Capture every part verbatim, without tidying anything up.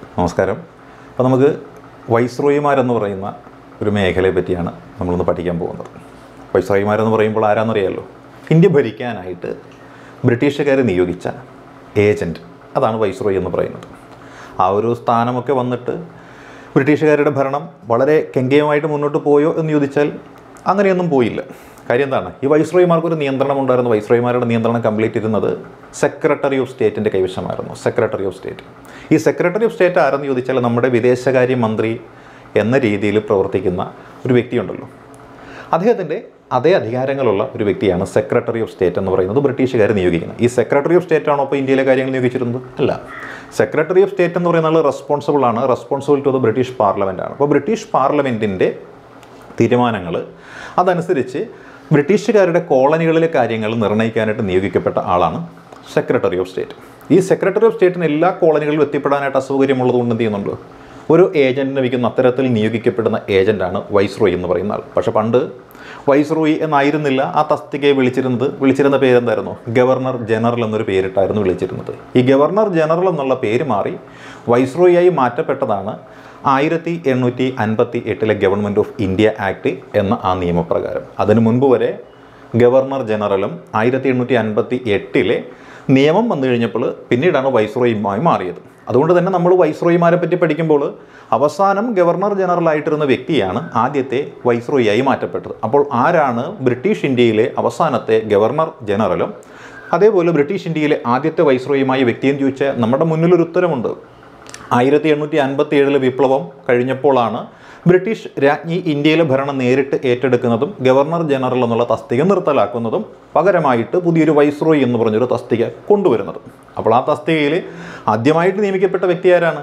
നമസ്കാരം. അപ്പോൾ നമുക്ക് വൈസ്രോയിമാരെന്ന് പറയുന്ന ഒരു മേഖലയെ പറ്റിയാണ് നമ്മളൊന്ന് പഠിക്കാൻ പോകുന്നത്. വൈസ്രോയിമാരെന്ന് പറയുമ്പോൾ ആരാന്നറിയാമല്ലോ, ഇന്ത്യ ഭരിക്കാനായിട്ട് ബ്രിട്ടീഷുകാർ നിയോഗിച്ച ഏജൻറ്റ്, അതാണ് വൈസ്രോയി എന്ന് പറയുന്നത്. ആ ഒരു സ്ഥാനമൊക്കെ വന്നിട്ട് ബ്രിട്ടീഷുകാരുടെ ഭരണം വളരെ കെങ്കേയമായിട്ട് മുന്നോട്ട് പോയോ എന്ന് ചോദിച്ചാൽ അങ്ങനെയൊന്നും പോയില്ല. കാര്യം എന്താണ്, ഈ വൈസ്രോയിമാർക്കൊരു നിയന്ത്രണം ഉണ്ടായിരുന്നു. വൈസ്രോയിമാരുടെ നിയന്ത്രണം കംപ്ലീറ്റ് ഇരുന്നത് സെക്രട്ടറി ഓഫ് സ്റ്റേറ്റിൻ്റെ കൈവശമായിരുന്നു. സെക്രട്ടറി ഓഫ് സ്റ്റേറ്റ് ഈ സെക്രട്ടറി ഓഫ് സ്റ്റേറ്റ് ആരെന്ന് ചോദിച്ചാൽ നമ്മുടെ വിദേശകാര്യ മന്ത്രി എന്ന രീതിയിൽ പ്രവർത്തിക്കുന്ന ഒരു വ്യക്തിയുണ്ടല്ലോ, അദ്ദേഹത്തിൻ്റെ അതേ അധികാരങ്ങളുള്ള ഒരു വ്യക്തിയാണ് സെക്രട്ടറി ഓഫ് സ്റ്റേറ്റ് എന്ന് പറയുന്നത്. ബ്രിട്ടീഷുകാർ നിയോഗിക്കുന്നത് ഈ സെക്രട്ടറി ഓഫ് സ്റ്റേറ്റ് ആണോ ഇപ്പോൾ ഇന്ത്യയിലെ കാര്യങ്ങൾ നിയോഗിച്ചിരുന്നത്? അല്ല. സെക്രട്ടറി ഓഫ് സ്റ്റേറ്റ് എന്ന് പറയുന്ന ആൾ റെസ്പോൺസിബിൾ ആണ്, responsible to the British parliament ആണ്. അപ്പോൾ ബ്രിട്ടീഷ് പാർലമെൻറ്റിൻ്റെ തീരുമാനങ്ങൾ അതനുസരിച്ച് ബ്രിട്ടീഷുകാരുടെ കോളനികളിലെ കാര്യങ്ങൾ നിർണ്ണയിക്കാനായിട്ട് നിയോഗിക്കപ്പെട്ട ആളാണ് സെക്രട്ടറി ഓഫ് സ്റ്റേറ്റ്. ഈ സെക്രട്ടറി ഓഫ് സ്റ്റേറ്റിന് എല്ലാ കോളനികളിലും എത്തിപ്പെടാനായിട്ട് അസൗകര്യമുള്ളത് കൊണ്ട് എന്ത് ചെയ്യുന്നുണ്ട്, ഒരു ഏജൻറ്റിനെ വയ്ക്കുന്ന അത്തരത്തിൽ നിയോഗിക്കപ്പെടുന്ന ഏജൻറ്റാണ് വൈസ്രോയി എന്ന് പറയുന്ന ആൾ. പക്ഷേ പണ്ട് വൈസ്രോയി എന്നായിരുന്നില്ല ആ തസ്തികയെ വിളിച്ചിരുന്നത്. വിളിച്ചിരുന്ന പേരെന്തായിരുന്നു? ഗവർണർ ജനറൽ എന്നൊരു പേരിട്ടായിരുന്നു വിളിച്ചിരുന്നത്. ഈ ഗവർണർ ജനറൽ എന്നുള്ള പേര് മാറി വൈസ്രോയിയായി മാറ്റപ്പെട്ടതാണ് ആയിരത്തി എണ്ണൂറ്റി അൻപത്തി എട്ടിലെ ഗവൺമെൻറ് ഓഫ് ഇന്ത്യ ആക്ട് എന്ന ആ നിയമപ്രകാരം. അതിനു മുൻപ് വരെ ഗവർണർ ജനറലും ആയിരത്തി എണ്ണൂറ്റി അൻപത്തി എട്ടിലെ നിയമം വന്നു കഴിഞ്ഞപ്പോൾ പിന്നീടാണ് വൈസ്രോയിയുമായി മാറിയത്. അതുകൊണ്ട് തന്നെ നമ്മൾ വൈസ്രോയിമാരെ പറ്റി പഠിക്കുമ്പോൾ അവസാനം ഗവർണർ ജനറലായിട്ടിരുന്ന വ്യക്തിയാണ് ആദ്യത്തെ വൈസ്രോയിയായി മാറ്റപ്പെട്ടത്. അപ്പോൾ ആരാണ് ബ്രിട്ടീഷ് ഇന്ത്യയിലെ അവസാനത്തെ ഗവർണർ ജനറലും അതേപോലെ ബ്രിട്ടീഷ് ഇന്ത്യയിലെ ആദ്യത്തെ വൈസ്രോയിയുമായ വ്യക്തിയെന്ന് ചോദിച്ചാൽ നമ്മുടെ മുന്നിലൊരു ഉത്തരമുണ്ട്. ആയിരത്തി എണ്ണൂറ്റി അൻപത്തി ഏഴിലെ വിപ്ലവം കഴിഞ്ഞപ്പോഴാണ് ബ്രിട്ടീഷ് രാജ്ഞി ഇന്ത്യയിലെ ഭരണം നേരിട്ട് ഏറ്റെടുക്കുന്നതും ഗവർണർ ജനറൽ എന്നുള്ള തസ്തിക നിർത്തലാക്കുന്നതും പകരമായിട്ട് പുതിയൊരു വൈസ്രോയി എന്ന് പറഞ്ഞൊരു തസ്തിക കൊണ്ടുവരുന്നത്. അപ്പോൾ ആ തസ്തികയിൽ ആദ്യമായിട്ട് നിയമിക്കപ്പെട്ട വ്യക്തി ആരാണ്?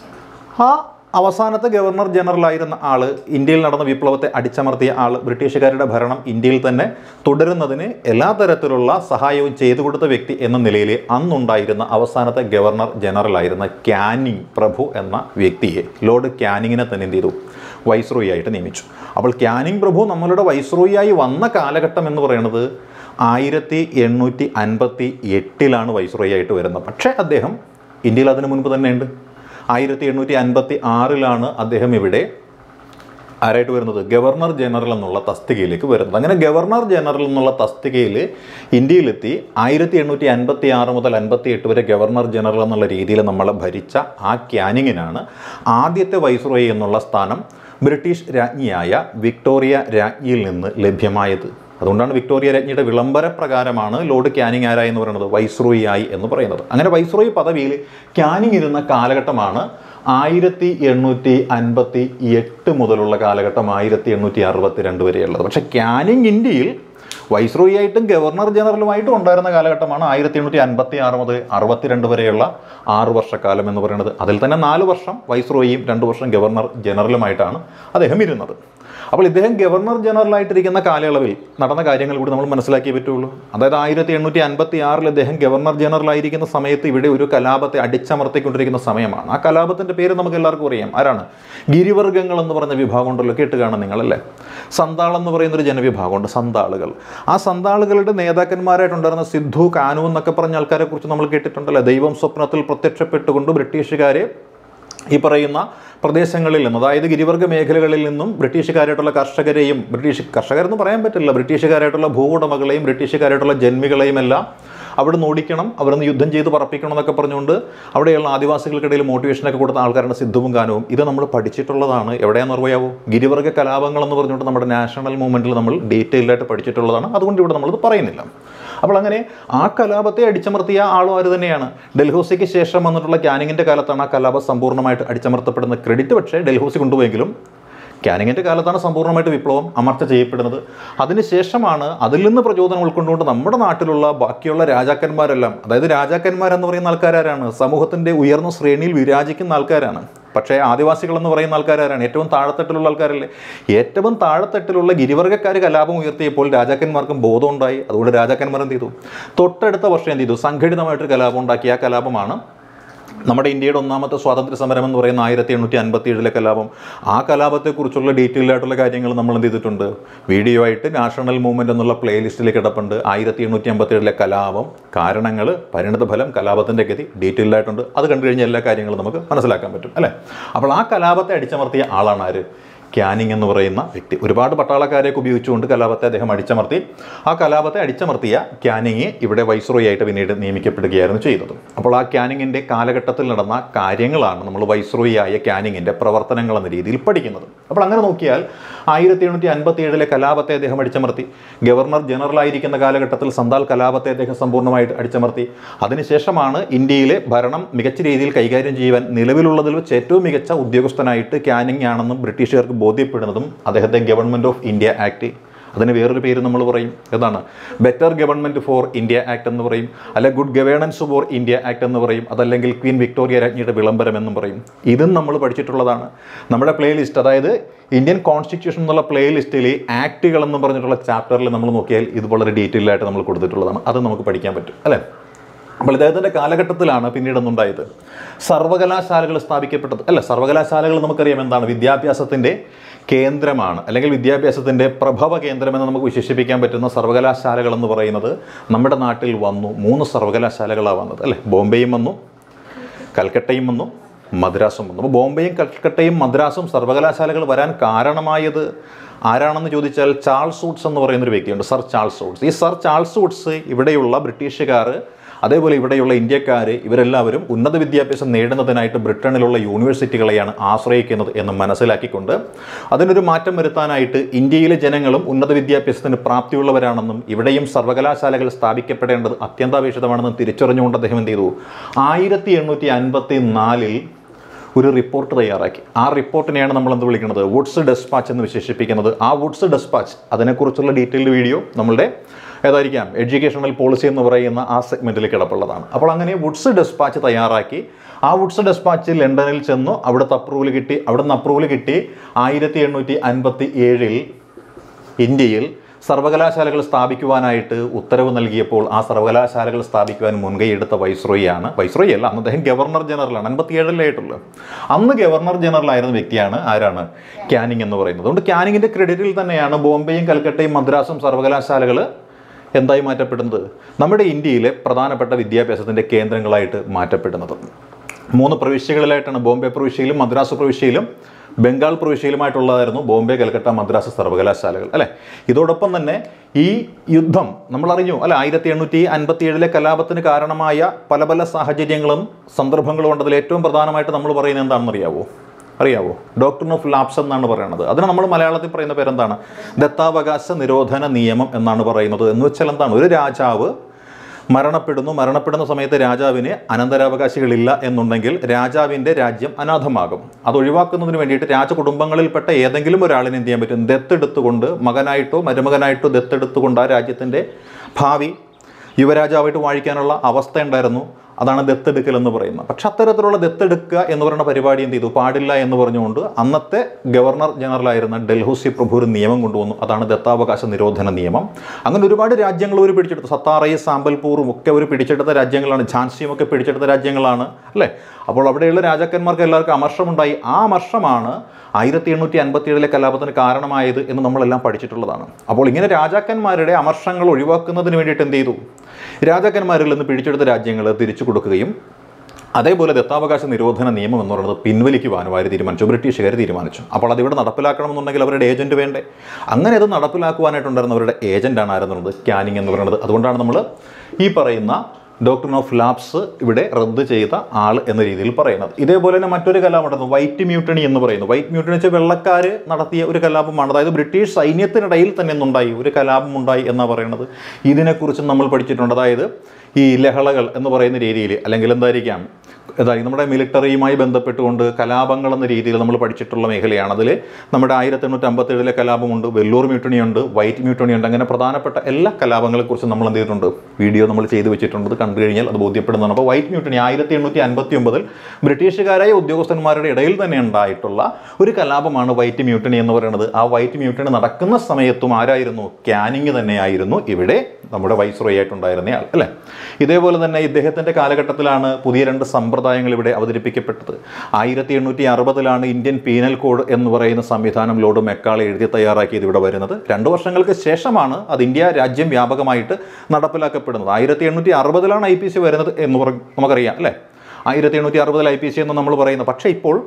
ആ അവസാനത്തെ ഗവർണർ ജനറലായിരുന്ന ആൾ, ഇന്ത്യയിൽ നടന്ന വിപ്ലവത്തെ അടിച്ചമർത്തിയ ആൾ, ബ്രിട്ടീഷുകാരുടെ ഭരണം ഇന്ത്യയിൽ തന്നെ തുടരുന്നതിന് എല്ലാ തരത്തിലുള്ള സഹായവും ചെയ്തു കൊടുത്ത വ്യക്തി എന്ന നിലയിൽ അന്നുണ്ടായിരുന്ന അവസാനത്തെ ഗവർണർ ജനറലായിരുന്ന ക്യാനിങ് പ്രഭു എന്ന വ്യക്തിയെ, ലോർഡ് ക്യാനിങ്ങിനെ തന്നെ എന്ത് ചെയ്തു, വൈസ്രോയി ആയിട്ട് നിയമിച്ചു. അപ്പോൾ ക്യാനിങ് പ്രഭു നമ്മളുടെ വൈസ്രോയിയായി വന്ന കാലഘട്ടം എന്ന് പറയുന്നത് ആയിരത്തി എണ്ണൂറ്റി അൻപത്തി എട്ടിലാണ് വൈസ്രോയി ആയിട്ട് വരുന്നത്. പക്ഷേ അദ്ദേഹം ഇന്ത്യയിൽ അതിനു മുൻപ് തന്നെ ഉണ്ട്. ആയിരത്തി എണ്ണൂറ്റി അൻപത്തി ആറിലാണ് അദ്ദേഹം ഇവിടെ ആരായിട്ട് വരുന്നത്, ഗവർണർ ജനറൽ എന്നുള്ള തസ്തികയിലേക്ക് വരുന്നത്. അങ്ങനെ ഗവർണർ ജനറൽ എന്നുള്ള തസ്തികയിൽ ഇന്ത്യയിലെത്തി ആയിരത്തി എണ്ണൂറ്റി അൻപത്തി ആറ് മുതൽ അൻപത്തി എട്ട് വരെ ഗവർണർ ജനറൽ എന്നുള്ള രീതിയിൽ നമ്മളെ ഭരിച്ച ആ ക്യാനിങ്ങിനാണ് ആദ്യത്തെ വൈസ്രോയി എന്നുള്ള സ്ഥാനം ബ്രിട്ടീഷ് രാജ്ഞിയായ വിക്ടോറിയ രാജ്ഞിയിൽ നിന്ന് ലഭ്യമായത്. അതുകൊണ്ടാണ് വിക്ടോറിയ രാജ്ഞിയുടെ വിളംബര പ്രകാരമാണ് ലോർഡ് ക്യാനിങ് ആരായി എന്ന് പറയുന്നത്, വൈസ്രോയി ആയി എന്ന് പറയുന്നത്. അങ്ങനെ വൈസ്രോയി പദവിയിൽ ക്യാനിങ് ഇരുന്ന കാലഘട്ടമാണ് ആയിരത്തി എണ്ണൂറ്റി അൻപത്തി എട്ട് മുതലുള്ള കാലഘട്ടം ആയിരത്തി എണ്ണൂറ്റി അറുപത്തി രണ്ട് വരെയുള്ളത്. പക്ഷേ ക്യാനിങ് ഇന്ത്യയിൽ വൈസ്രോയി ആയിട്ടും ഗവർണർ ജനറലുമായിട്ടും ഉണ്ടായിരുന്ന കാലഘട്ടമാണ് ആയിരത്തി എണ്ണൂറ്റി അൻപത്തി ആറ് മുതൽ അറുപത്തിരണ്ട് വരെയുള്ള ആറ് വർഷക്കാലം എന്ന് പറയുന്നത്. അതിൽ തന്നെ നാല് വർഷം വൈസ്രോയിയും രണ്ട് വർഷം ഗവർണർ ജനറലുമായിട്ടാണ് അദ്ദേഹം ഇരുന്നത്. അപ്പോൾ ഇദ്ദേഹം ഗവർണർ ജനറലായിട്ടിരിക്കുന്ന കാലയളവിൽ നടന്ന കാര്യങ്ങൾ കൂടി നമ്മൾ മനസ്സിലാക്കിയേ പറ്റുള്ളൂ. അതായത് ആയിരത്തി എണ്ണൂറ്റി അൻപത്തി ആറിൽ അദ്ദേഹം ഗവർണർ ജനറലായിരിക്കുന്ന സമയത്ത് ഇവിടെ ഒരു കലാപത്തെ അടിച്ചമർത്തിക്കൊണ്ടിരിക്കുന്ന സമയമാണ്. ആ കലാപത്തിൻ്റെ പേര് നമുക്ക് എല്ലാവർക്കും അറിയാം. ആരാണ്? ഗിരിവർഗ്ഗങ്ങൾ എന്ന് പറഞ്ഞ വിഭാഗം ഉണ്ടല്ലോ, കേട്ട് കാണാം നിങ്ങളല്ലേ. സന്താൾ എന്ന് പറയുന്നൊരു ജനവിഭാഗമുണ്ട്, സന്താളുകൾ. ആ സന്താളുകളുടെ നേതാക്കന്മാരായിട്ടുണ്ടായിരുന്ന സിദ്ധു, കാനു എന്നൊക്കെ പറഞ്ഞ ആൾക്കാരെ കുറിച്ച് നമ്മൾ കേട്ടിട്ടുണ്ടല്ലോ. ദൈവം സ്വപ്നത്തിൽ പ്രത്യക്ഷപ്പെട്ടുകൊണ്ട് ബ്രിട്ടീഷുകാരെ ഈ പറയുന്ന പ്രദേശങ്ങളിൽ നിന്നും, അതായത് ഗിരിവർഗ്ഗ മേഖലകളിൽ നിന്നും ബ്രിട്ടീഷുകാരായിട്ടുള്ള കർഷകരെയും, ബ്രിട്ടീഷ് കർഷകരെന്ന് പറയാൻ പറ്റില്ല, ബ്രിട്ടീഷുകാരായിട്ടുള്ള ഭൂവുടമകളെയും ബ്രിട്ടീഷുകാരായിട്ടുള്ള ജന്മികളെയും എല്ലാം അവിടെ നിന്ന് ഓടിക്കണം, അവിടെ നിന്ന് യുദ്ധം ചെയ്ത് പറപ്പിക്കണം എന്നൊക്കെ പറഞ്ഞുകൊണ്ട് അവിടെയുള്ള ആദിവാസികൾക്കിടയിൽ മോട്ടിവേഷനൊക്കെ കൊടുത്ത ആൾക്കാരാണ് സിദ്ധുവും കാനവും. ഇത് നമ്മൾ പഠിച്ചിട്ടുള്ളതാണ്. എവിടെയാണെന്ന് അറിയാവോ? ഗിരിവർഗ്ഗ കലാപങ്ങൾ എന്ന് പറഞ്ഞുകൊണ്ട് നമ്മുടെ നാഷണൽ മൂവ്മെൻറ്റിൽ നമ്മൾ ഡീറ്റെയിൽഡായിട്ട് പഠിച്ചിട്ടുള്ളതാണ്. അതുകൊണ്ട് ഇവിടെ നമ്മളിത് പറയുന്നില്ല. അപ്പോൾ അങ്ങനെ ആ കലാപത്തെ അടിച്ചമർത്തിയ ആളും ആര് തന്നെയാണ്. ഡൽഹൌസിക്ക് ശേഷം വന്നിട്ടുള്ള ക്യാനിങ്ങിൻ്റെ കാലത്താണ് ആ കലാപം സമ്പൂർണ്ണമായിട്ട് അടിച്ചമർത്തപ്പെടുന്ന ക്രെഡിറ്റ് പക്ഷേ ഡൽഹൌസി കൊണ്ടുപോയെങ്കിലും ക്യാനിങ്ങിൻ്റെ കാലത്താണ് സമ്പൂർണ്ണമായിട്ട് വിപ്ലവം അമർച്ച ചെയ്യപ്പെടുന്നത്. അതിനുശേഷമാണ് അതിൽ നിന്ന് പ്രചോദനം ഉൾക്കൊണ്ടുകൊണ്ട് നമ്മുടെ നാട്ടിലുള്ള ബാക്കിയുള്ള രാജാക്കന്മാരെല്ലാം, അതായത് രാജാക്കന്മാരെന്ന് പറയുന്ന ആൾക്കാരാണ് സമൂഹത്തിൻ്റെ ഉയർന്ന ശ്രേണിയിൽ വിരാജിക്കുന്ന ആൾക്കാരാണ്. പക്ഷേ ആദിവാസികളെന്ന് പറയുന്ന ആൾക്കാരാണ് ഏറ്റവും താഴെത്തട്ടിലുള്ള ആൾക്കാരല്ലേ. ഏറ്റവും താഴെത്തട്ടിലുള്ള ഗിരിവർഗ്ഗക്കാർ കലാപം ഉയർത്തിയപ്പോൾ രാജാക്കന്മാർക്കും ബോധമുണ്ടായി. അതുകൊണ്ട് രാജാക്കന്മാർ എന്ത് ചെയ്തു, തൊട്ടടുത്ത വർഷം എന്ത് ചെയ്തു, സംഘടിതമായിട്ട് കലാപം ഉണ്ടാക്കി. ആ കലാപമാണ് നമ്മുടെ ഇന്ത്യയുടെ ഒന്നാമത്തെ സ്വാതന്ത്ര്യ സമരം എന്ന് പറയുന്ന ആയിരത്തി എണ്ണൂറ്റി അൻപത്തി ഏഴിലെ കലാപം, ആ കലാപത്തെക്കുറിച്ചുള്ള ഡീറ്റെയിൽഡ് ആയിട്ടുള്ള കാര്യങ്ങൾ നമ്മൾ എന്ത് ചെയ്തിട്ടുണ്ട്, വീഡിയോ ആയിട്ട് നാഷണൽ മൂവ്മെൻറ്റ് എന്നുള്ള പ്ലേലിസ്റ്റിലേക്ക് കിടപ്പുണ്ട്. ആയിരത്തി എണ്ണൂറ്റി അമ്പത്തി ഏഴിലെ കലാപം, കാരണങ്ങൾ, പരിണിതഫലം, കലാപത്തിൻ്റെ ഗതി ഡീറ്റെയിൽഡ് ആയിട്ടുണ്ട്. അത് കണ്ടു കഴിഞ്ഞാൽ എല്ലാ കാര്യങ്ങളും നമുക്ക് മനസ്സിലാക്കാൻ പറ്റും അല്ലേ. അപ്പോൾ ആ കലാപത്തെ അടിച്ചമർത്തിയ ആളാണ് ആര്? ക്യാനിങ് എന്ന് പറയുന്ന വ്യക്തി. ഒരുപാട് പട്ടാളക്കാരെയൊക്കെ ഉപയോഗിച്ചുകൊണ്ട് കലാപത്തെ അദ്ദേഹം അടിച്ചമർത്തി. ആ കലാപത്തെ അടിച്ചമർത്തിയ ക്യാനിങ് ഇവിടെ വൈസ്രോയി ആയിട്ട് പിന്നീട് നിയമിക്കപ്പെടുകയായിരുന്നു ചെയ്തത്. അപ്പോൾ ആ ക്യാനിങ്ങിൻ്റെ കാലഘട്ടത്തിൽ നടന്ന കാര്യങ്ങളാണ് നമ്മൾ വൈസ്രോയി ആയ ക്യാനിങ്ങിൻ്റെ പ്രവർത്തനങ്ങൾ എന്ന രീതിയിൽ പഠിക്കുന്നത്. അപ്പോൾ അങ്ങനെ നോക്കിയാൽ ആയിരത്തി എണ്ണൂറ്റി അൻപത്തി ഏഴിലെ കലാപത്തെ അദ്ദേഹം അടിച്ചമർത്തി. ഗവർണർ ജനറൽ ആയിരിക്കുന്ന കാലഘട്ടത്തിൽ സന്താൽ കലാപത്തെ അദ്ദേഹം സമ്പൂർണ്ണമായിട്ട് അടിച്ചമർത്തി. അതിനുശേഷമാണ് ഇന്ത്യയിലെ ഭരണം മികച്ച രീതിയിൽ കൈകാര്യം ചെയ്യുവാൻ നിലവിലുള്ളതിൽ വെച്ച് ഏറ്റവും മികച്ച ഉദ്യോഗസ്ഥനായിട്ട് ക്യാനിങ് ആണെന്നും ബ്രിട്ടീഷുകാർക്ക് ബോധ്യപ്പെടുന്നതും അദ്ദേഹത്തെ ഗവൺമെൻറ് ഓഫ് ഇന്ത്യ ആക്ട്, അതിന് വേറൊരു പേര് നമ്മൾ പറയും, ഏതാണ്? Better government for India act എന്ന് പറയും, അല്ലെ good governance for India act എന്ന് പറയും, അതല്ലെങ്കിൽ ക്വീൻ വിക്ടോറിയ രാജ്ഞിയുടെ വിളംബരം എന്നും പറയും. ഇതും നമ്മൾ പഠിച്ചിട്ടുള്ളതാണ്. നമ്മുടെ പ്ലേലിസ്റ്റ്, അതായത് ഇന്ത്യൻ കോൺസ്റ്റിറ്റ്യൂഷൻ എന്നുള്ള പ്ലേലിസ്റ്റിൽ ആക്ടുകൾ എന്ന് പറഞ്ഞിട്ടുള്ള ചാപ്റ്ററിൽ നമ്മൾ നോക്കിയാൽ ഇത് വളരെ ഡീറ്റെയിൽ ആയിട്ട് നമ്മൾ കൊടുത്തിട്ടുള്ളതാണ്. അത് നമുക്ക് പഠിക്കാൻ പറ്റും അല്ലേ. അപ്പോൾ ഇദ്ദേഹത്തിൻ്റെ കാലഘട്ടത്തിലാണ് പിന്നീട് ഒന്നുണ്ടായത്, സർവകലാശാലകൾ സ്ഥാപിക്കപ്പെട്ടത് അല്ല. സർവകലാശാലകൾ നമുക്കറിയാം എന്താണ്, വിദ്യാഭ്യാസത്തിൻ്റെ കേന്ദ്രമാണ്, അല്ലെങ്കിൽ വിദ്യാഭ്യാസത്തിൻ്റെ പ്രഭവ കേന്ദ്രമെന്ന് നമുക്ക് വിശേഷിപ്പിക്കാൻ പറ്റുന്ന സർവകലാശാലകൾ എന്ന് പറയുന്നത് നമ്മുടെ നാട്ടിൽ വന്നു. മൂന്ന് സർവകലാശാലകളാണ് വന്നത് അല്ലേ. ബോംബെയും വന്നു, കൽക്കട്ടയും വന്നു, മദ്രാസും വന്നു. അപ്പോൾ ബോംബെയും കൽക്കട്ടയും മദ്രാസും സർവകലാശാലകൾ വരാൻ കാരണമായത് ആരാണെന്ന് ചോദിച്ചാൽ ചാൾസ് വൂഡ്സ് എന്ന് പറയുന്നൊരു വ്യക്തിയുണ്ട്, സർ ചാൾസ് വൂഡ്സ്. ഈ സർ ചാൾസ് വൂഡ്സ് ഇവിടെയുള്ള ബ്രിട്ടീഷുകാർ, അതേപോലെ ഇവിടെയുള്ള ഇന്ത്യക്കാർ, ഇവരെല്ലാവരും ഉന്നത വിദ്യാഭ്യാസം നേടുന്നതിനായിട്ട് ബ്രിട്ടനിലുള്ള യൂണിവേഴ്സിറ്റികളെയാണ് ആശ്രയിക്കുന്നത് എന്ന് മനസ്സിലാക്കിക്കൊണ്ട് അതിനൊരു മാറ്റം വരുത്താനായിട്ട് ഇന്ത്യയിലെ ജനങ്ങളും ഉന്നത വിദ്യാഭ്യാസത്തിന് പ്രാപ്തിയുള്ളവരാണെന്നും ഇവിടെയും സർവകലാശാലകൾ സ്ഥാപിക്കപ്പെടേണ്ടത് അത്യന്താപേക്ഷിതമാണെന്നും തിരിച്ചറിഞ്ഞുകൊണ്ട് അദ്ദേഹം എന്ത് ചെയ്തു, ആയിരത്തി എണ്ണൂറ്റി അൻപത്തി നാലിൽ ഒരു റിപ്പോർട്ട് തയ്യാറാക്കി. ആ റിപ്പോർട്ടിനെയാണ് നമ്മൾ എന്ത് വിളിക്കുന്നത്, വുഡ്സ് ഡെസ്പാച്ച് എന്ന് വിശേഷിപ്പിക്കുന്നത്. ആ വുഡ്സ് ഡെസ്പാച്ച്, അതിനെക്കുറിച്ചുള്ള ഡീറ്റെയിൽഡ് വീഡിയോ നമ്മളുടെ ഏതായിരിക്കാം എഡ്യൂക്കേഷണൽ പോളിസി എന്ന് പറയുന്ന ആ സെഗ്മെൻറ്റിൽ കിടപ്പുള്ളതാണ്. അപ്പോൾ അങ്ങനെ വുഡ്സ് ഡെസ്പാച്ച് തയ്യാറാക്കി. ആ വുഡ്സ് ഡെസ്പാച്ച് ലണ്ടനിൽ ചെന്നു, അവിടുത്തെ അപ്രൂവൽ കിട്ടി. അവിടുന്ന് അപ്രൂവൽ കിട്ടി ആയിരത്തി എണ്ണൂറ്റി അൻപത്തി ഏഴിൽ ഇന്ത്യയിൽ സർവകലാശാലകൾ സ്ഥാപിക്കുവാനായിട്ട് ഉത്തരവ് നൽകിയപ്പോൾ ആ സർവകലാശാലകൾ സ്ഥാപിക്കുവാൻ മുൻകൈയെടുത്ത വൈസ്രോയിയാണ്. വൈസ്രോയി അല്ല, അന്ന് അദ്ദേഹം ഗവർണർ ജനറലാണ്, അൻപത്തി ഏഴിലായിട്ടുള്ളത്. അന്ന് ഗവർണർ ജനറൽ ആയിരുന്ന വ്യക്തിയാണ് ആരാണ്, ക്യാനിങ് എന്ന് പറയുന്നത്. അതുകൊണ്ട് ക്യാനിങ്ങിൻ്റെ ക്രെഡിറ്റിൽ തന്നെയാണ് ബോംബെയും കൽക്കട്ടയും മദ്രാസും സർവകലാശാലകൾ എന്തായി മാറ്റപ്പെടുന്നത്, നമ്മുടെ ഇന്ത്യയിലെ പ്രധാനപ്പെട്ട വിദ്യാഭ്യാസത്തിൻ്റെ കേന്ദ്രങ്ങളായിട്ട് മാറ്റപ്പെടുന്നത്. മൂന്ന് പ്രവിശ്യകളിലായിട്ടാണ്, ബോംബെ പ്രവിശ്യയിലും മദ്രാസ് പ്രവിശ്യയിലും ബംഗാൾ പ്രവിശ്യയിലുമായിട്ടുള്ളതായിരുന്നു ബോംബെ, കൽക്കട്ട, മദ്രാസ് സർവകലാശാലകൾ അല്ലേ. ഇതോടൊപ്പം തന്നെ ഈ യുദ്ധം നമ്മളറിഞ്ഞു അല്ലെ, ആയിരത്തി എണ്ണൂറ്റി അൻപത്തി ഏഴിലെ കലാപത്തിന് കാരണമായ പല പല സാഹചര്യങ്ങളും സന്ദർഭങ്ങളും ഉണ്ട്. അതിൽ ഏറ്റവും പ്രധാനമായിട്ട് നമ്മൾ പറയുന്നത് എന്താണെന്ന് അറിയാവോ അറിയാവോ ഡോക്ട്രിൻ ഓഫ് ലാപ്സ് എന്നാണ് പറയുന്നത്. അതിന് നമ്മൾ മലയാളത്തിൽ പറയുന്ന പേരെന്താണ്, ദത്താവകാശ നിരോധന നിയമം എന്നാണ് പറയുന്നത്. എന്ന് വെച്ചാൽ എന്താണ്, ഒരു രാജാവ് മരണപ്പെടുന്നു, മരണപ്പെടുന്ന സമയത്ത് രാജാവിന് അനന്തരാവകാശികളില്ല എന്നുണ്ടെങ്കിൽ രാജാവിൻ്റെ രാജ്യം അനാഥമാകും. അത് ഒഴിവാക്കുന്നതിന് വേണ്ടിയിട്ട് രാജകുടുംബങ്ങളിൽപ്പെട്ട ഏതെങ്കിലും ഒരാളിനെ എന്ത് ചെയ്യാൻ പറ്റും, ദത്തെടുത്തുകൊണ്ട്, മകനായിട്ടോ മരുമകനായിട്ടോ ദത്തെടുത്തുകൊണ്ട് ആ രാജ്യത്തിൻ്റെ ഭാവി യുവരാജാവായിട്ട് വാഴിക്കാനുള്ള അവസ്ഥ ഉണ്ടായിരുന്നു. അതാണ് ദത്തെടുക്കൽ എന്ന് പറയുന്നത്. പക്ഷെ അത്തരത്തിലുള്ള ദത്തെടുക്കുക എന്ന് പറയുന്ന പരിപാടി എന്ത് ചെയ്തു, പാടില്ല എന്ന് പറഞ്ഞുകൊണ്ട് അന്നത്തെ ഗവർണർ ജനറലായിരുന്ന ഡൽഹൌസി പ്രഭു ഒരു നിയമം കൊണ്ടുവന്നു. അതാണ് ദത്താവകാശ നിരോധന നിയമം. അങ്ങനെ ഒരുപാട് രാജ്യങ്ങൾ ഒരു പിടിച്ചെടുത്തു. സത്താറയും സാമ്പൽപൂറും ഒക്കെ ഒരു പിടിച്ചെടുത്ത രാജ്യങ്ങളാണ്, ഝാൻസിയും ഒക്കെ പിടിച്ചെടുത്ത രാജ്യങ്ങളാണ് അല്ലേ. അപ്പോൾ അവിടെയുള്ള രാജാക്കന്മാർക്ക് എല്ലാവർക്കും അമർഷമുണ്ടായി. ആ അമർഷമാണ് ആയിരത്തി എണ്ണൂറ്റി അൻപത്തി ഏഴിലെ കലാപത്തിന് കാരണമായത് എന്ന് നമ്മളെല്ലാം പഠിച്ചിട്ടുള്ളതാണ്. അപ്പോൾ ഇങ്ങനെ രാജാക്കന്മാരുടെ അമർഷങ്ങൾ ഒഴിവാക്കുന്നതിന് വേണ്ടിയിട്ട് എന്ത് ചെയ്തു, രാജാക്കന്മാരിൽ നിന്ന് പിടിച്ചെടുത്ത രാജ്യങ്ങൾ തിരിച്ചു കൊടുക്കുകയും അതേപോലെ ദത്താവകാശ നിരോധന നിയമം എന്ന് പറയുന്നത് പിൻവലിക്കുവാനും അവർ തീരുമാനിച്ചു, ബ്രിട്ടീഷുകാർ തീരുമാനിച്ചു. അപ്പോൾ അതിവിടെ നടപ്പിലാക്കണമെന്നുണ്ടെങ്കിൽ അവരുടെ ഏജൻറ്റ് വേണ്ടേ. അങ്ങനെ അത് നടപ്പിലാക്കുവാനായിട്ടുണ്ടായിരുന്നവരുടെ ഏജൻറ്റാണ് ആയിരുന്നത്, ക്യാനിങ് എന്ന് പറയുന്നത്. അതുകൊണ്ടാണ് നമ്മൾ ഈ പറയുന്ന ഡോക്ട്രിൻ ഓഫ് ലാപ്സ് ഇവിടെ റദ്ദ് ചെയ്ത ആൾ എന്ന രീതിയിൽ പറയുന്നത്. ഇതേപോലെ തന്നെ മറ്റൊരു കലാപമുണ്ടായിരുന്നു, വൈറ്റ് മ്യൂട്ടണി എന്ന് പറയുന്നു. വൈറ്റ് മ്യൂട്ടണി വെച്ചാൽ വെള്ളക്കാർ നടത്തിയ ഒരു കലാപമാണ്. അതായത് ബ്രിട്ടീഷ് സൈന്യത്തിനിടയിൽ തന്നെ ഒന്നുണ്ടായി, ഒരു കലാപം ഉണ്ടായി എന്നാണ് പറയുന്നത്. ഇതിനെക്കുറിച്ചും നമ്മൾ പഠിച്ചിട്ടുണ്ട്. അതായത് ഈ ലഹളകൾ എന്ന് പറയുന്ന രീതിയിൽ, അല്ലെങ്കിൽ എന്തായിരിക്കാം, അതായത് നമ്മുടെ മിലിറ്ററിയുമായി ബന്ധപ്പെട്ടുകൊണ്ട് കലാപങ്ങൾ എന്ന രീതിയിൽ നമ്മൾ പഠിച്ചിട്ടുള്ള മേഖലയാണ്. അതിൽ നമ്മുടെ ആയിരത്തി എണ്ണൂറ്റി അമ്പത്തി ഏഴിലെ കലാപമുണ്ട്, വെല്ലൂർ മ്യൂട്ടണിയുണ്ട്, വൈറ്റ് മ്യൂട്ടണിയുണ്ട്. അങ്ങനെ പ്രധാനപ്പെട്ട എല്ലാ കലാപങ്ങളെക്കുറിച്ചും നമ്മൾ എന്ത് ചെയ്തിട്ടുണ്ട്, വീഡിയോ നമ്മൾ ചെയ്തു വെച്ചിട്ടുണ്ട്. കണ്ടു കഴിഞ്ഞാൽ അത് ബോധ്യപ്പെടുന്നതാണ്. അപ്പോൾ വൈറ്റ് മ്യൂട്ടണി ആയിരത്തി എണ്ണൂറ്റി അൻപത്തി ഒമ്പതിൽ ബ്രിട്ടീഷുകാരായ ഉദ്യോഗസ്ഥന്മാരുടെ ഇടയിൽ തന്നെ ഉണ്ടായിട്ടുള്ള ഒരു കലാപമാണ് വൈറ്റ് മ്യൂട്ടണി എന്ന് പറയുന്നത്. ആ വൈറ്റ് മ്യൂട്ടണി നടക്കുന്ന സമയത്തും ആരായിരുന്നു? ക്യാനിങ് തന്നെയായിരുന്നു ഇവിടെ നമ്മുടെ വൈസ്രോയി ആയിട്ടുണ്ടായിരുന്ന ആൾ അല്ലേ. ഇതേപോലെ തന്നെ ഇദ്ദേഹത്തിൻ്റെ കാലഘട്ടത്തിലാണ് പുതിയ രണ്ട് സമ്പ്രദായങ്ങൾ ഇവിടെ അവതരിപ്പിക്കപ്പെട്ടത്. ആയിരത്തി എണ്ണൂറ്റി അറുപതിലാണ് ഇന്ത്യൻ പീനൽ കോഡ് എന്ന് പറയുന്ന സംവിധാനം ലോർഡ് മെക്കാളെ എഴുതി തയ്യാറാക്കിയത് ഇവിടെ വരുന്നത്. രണ്ട് വർഷങ്ങൾക്ക് ശേഷമാണ് അത് ഇന്ത്യ രാജ്യം വ്യാപകമായിട്ട് നടപ്പിലാക്കപ്പെടുന്നത്. ആയിരത്തി എണ്ണൂറ്റി അറുപതിലാണ് ഐ പി സി വരുന്നത് എന്ന് പറ നമുക്കറിയാം അല്ലേ. ആയിരത്തി എണ്ണൂറ്റി അറുപതിൽ ഐ പി സി എന്ന് നമ്മൾ പറയുന്നത്. പക്ഷേ ഇപ്പോൾ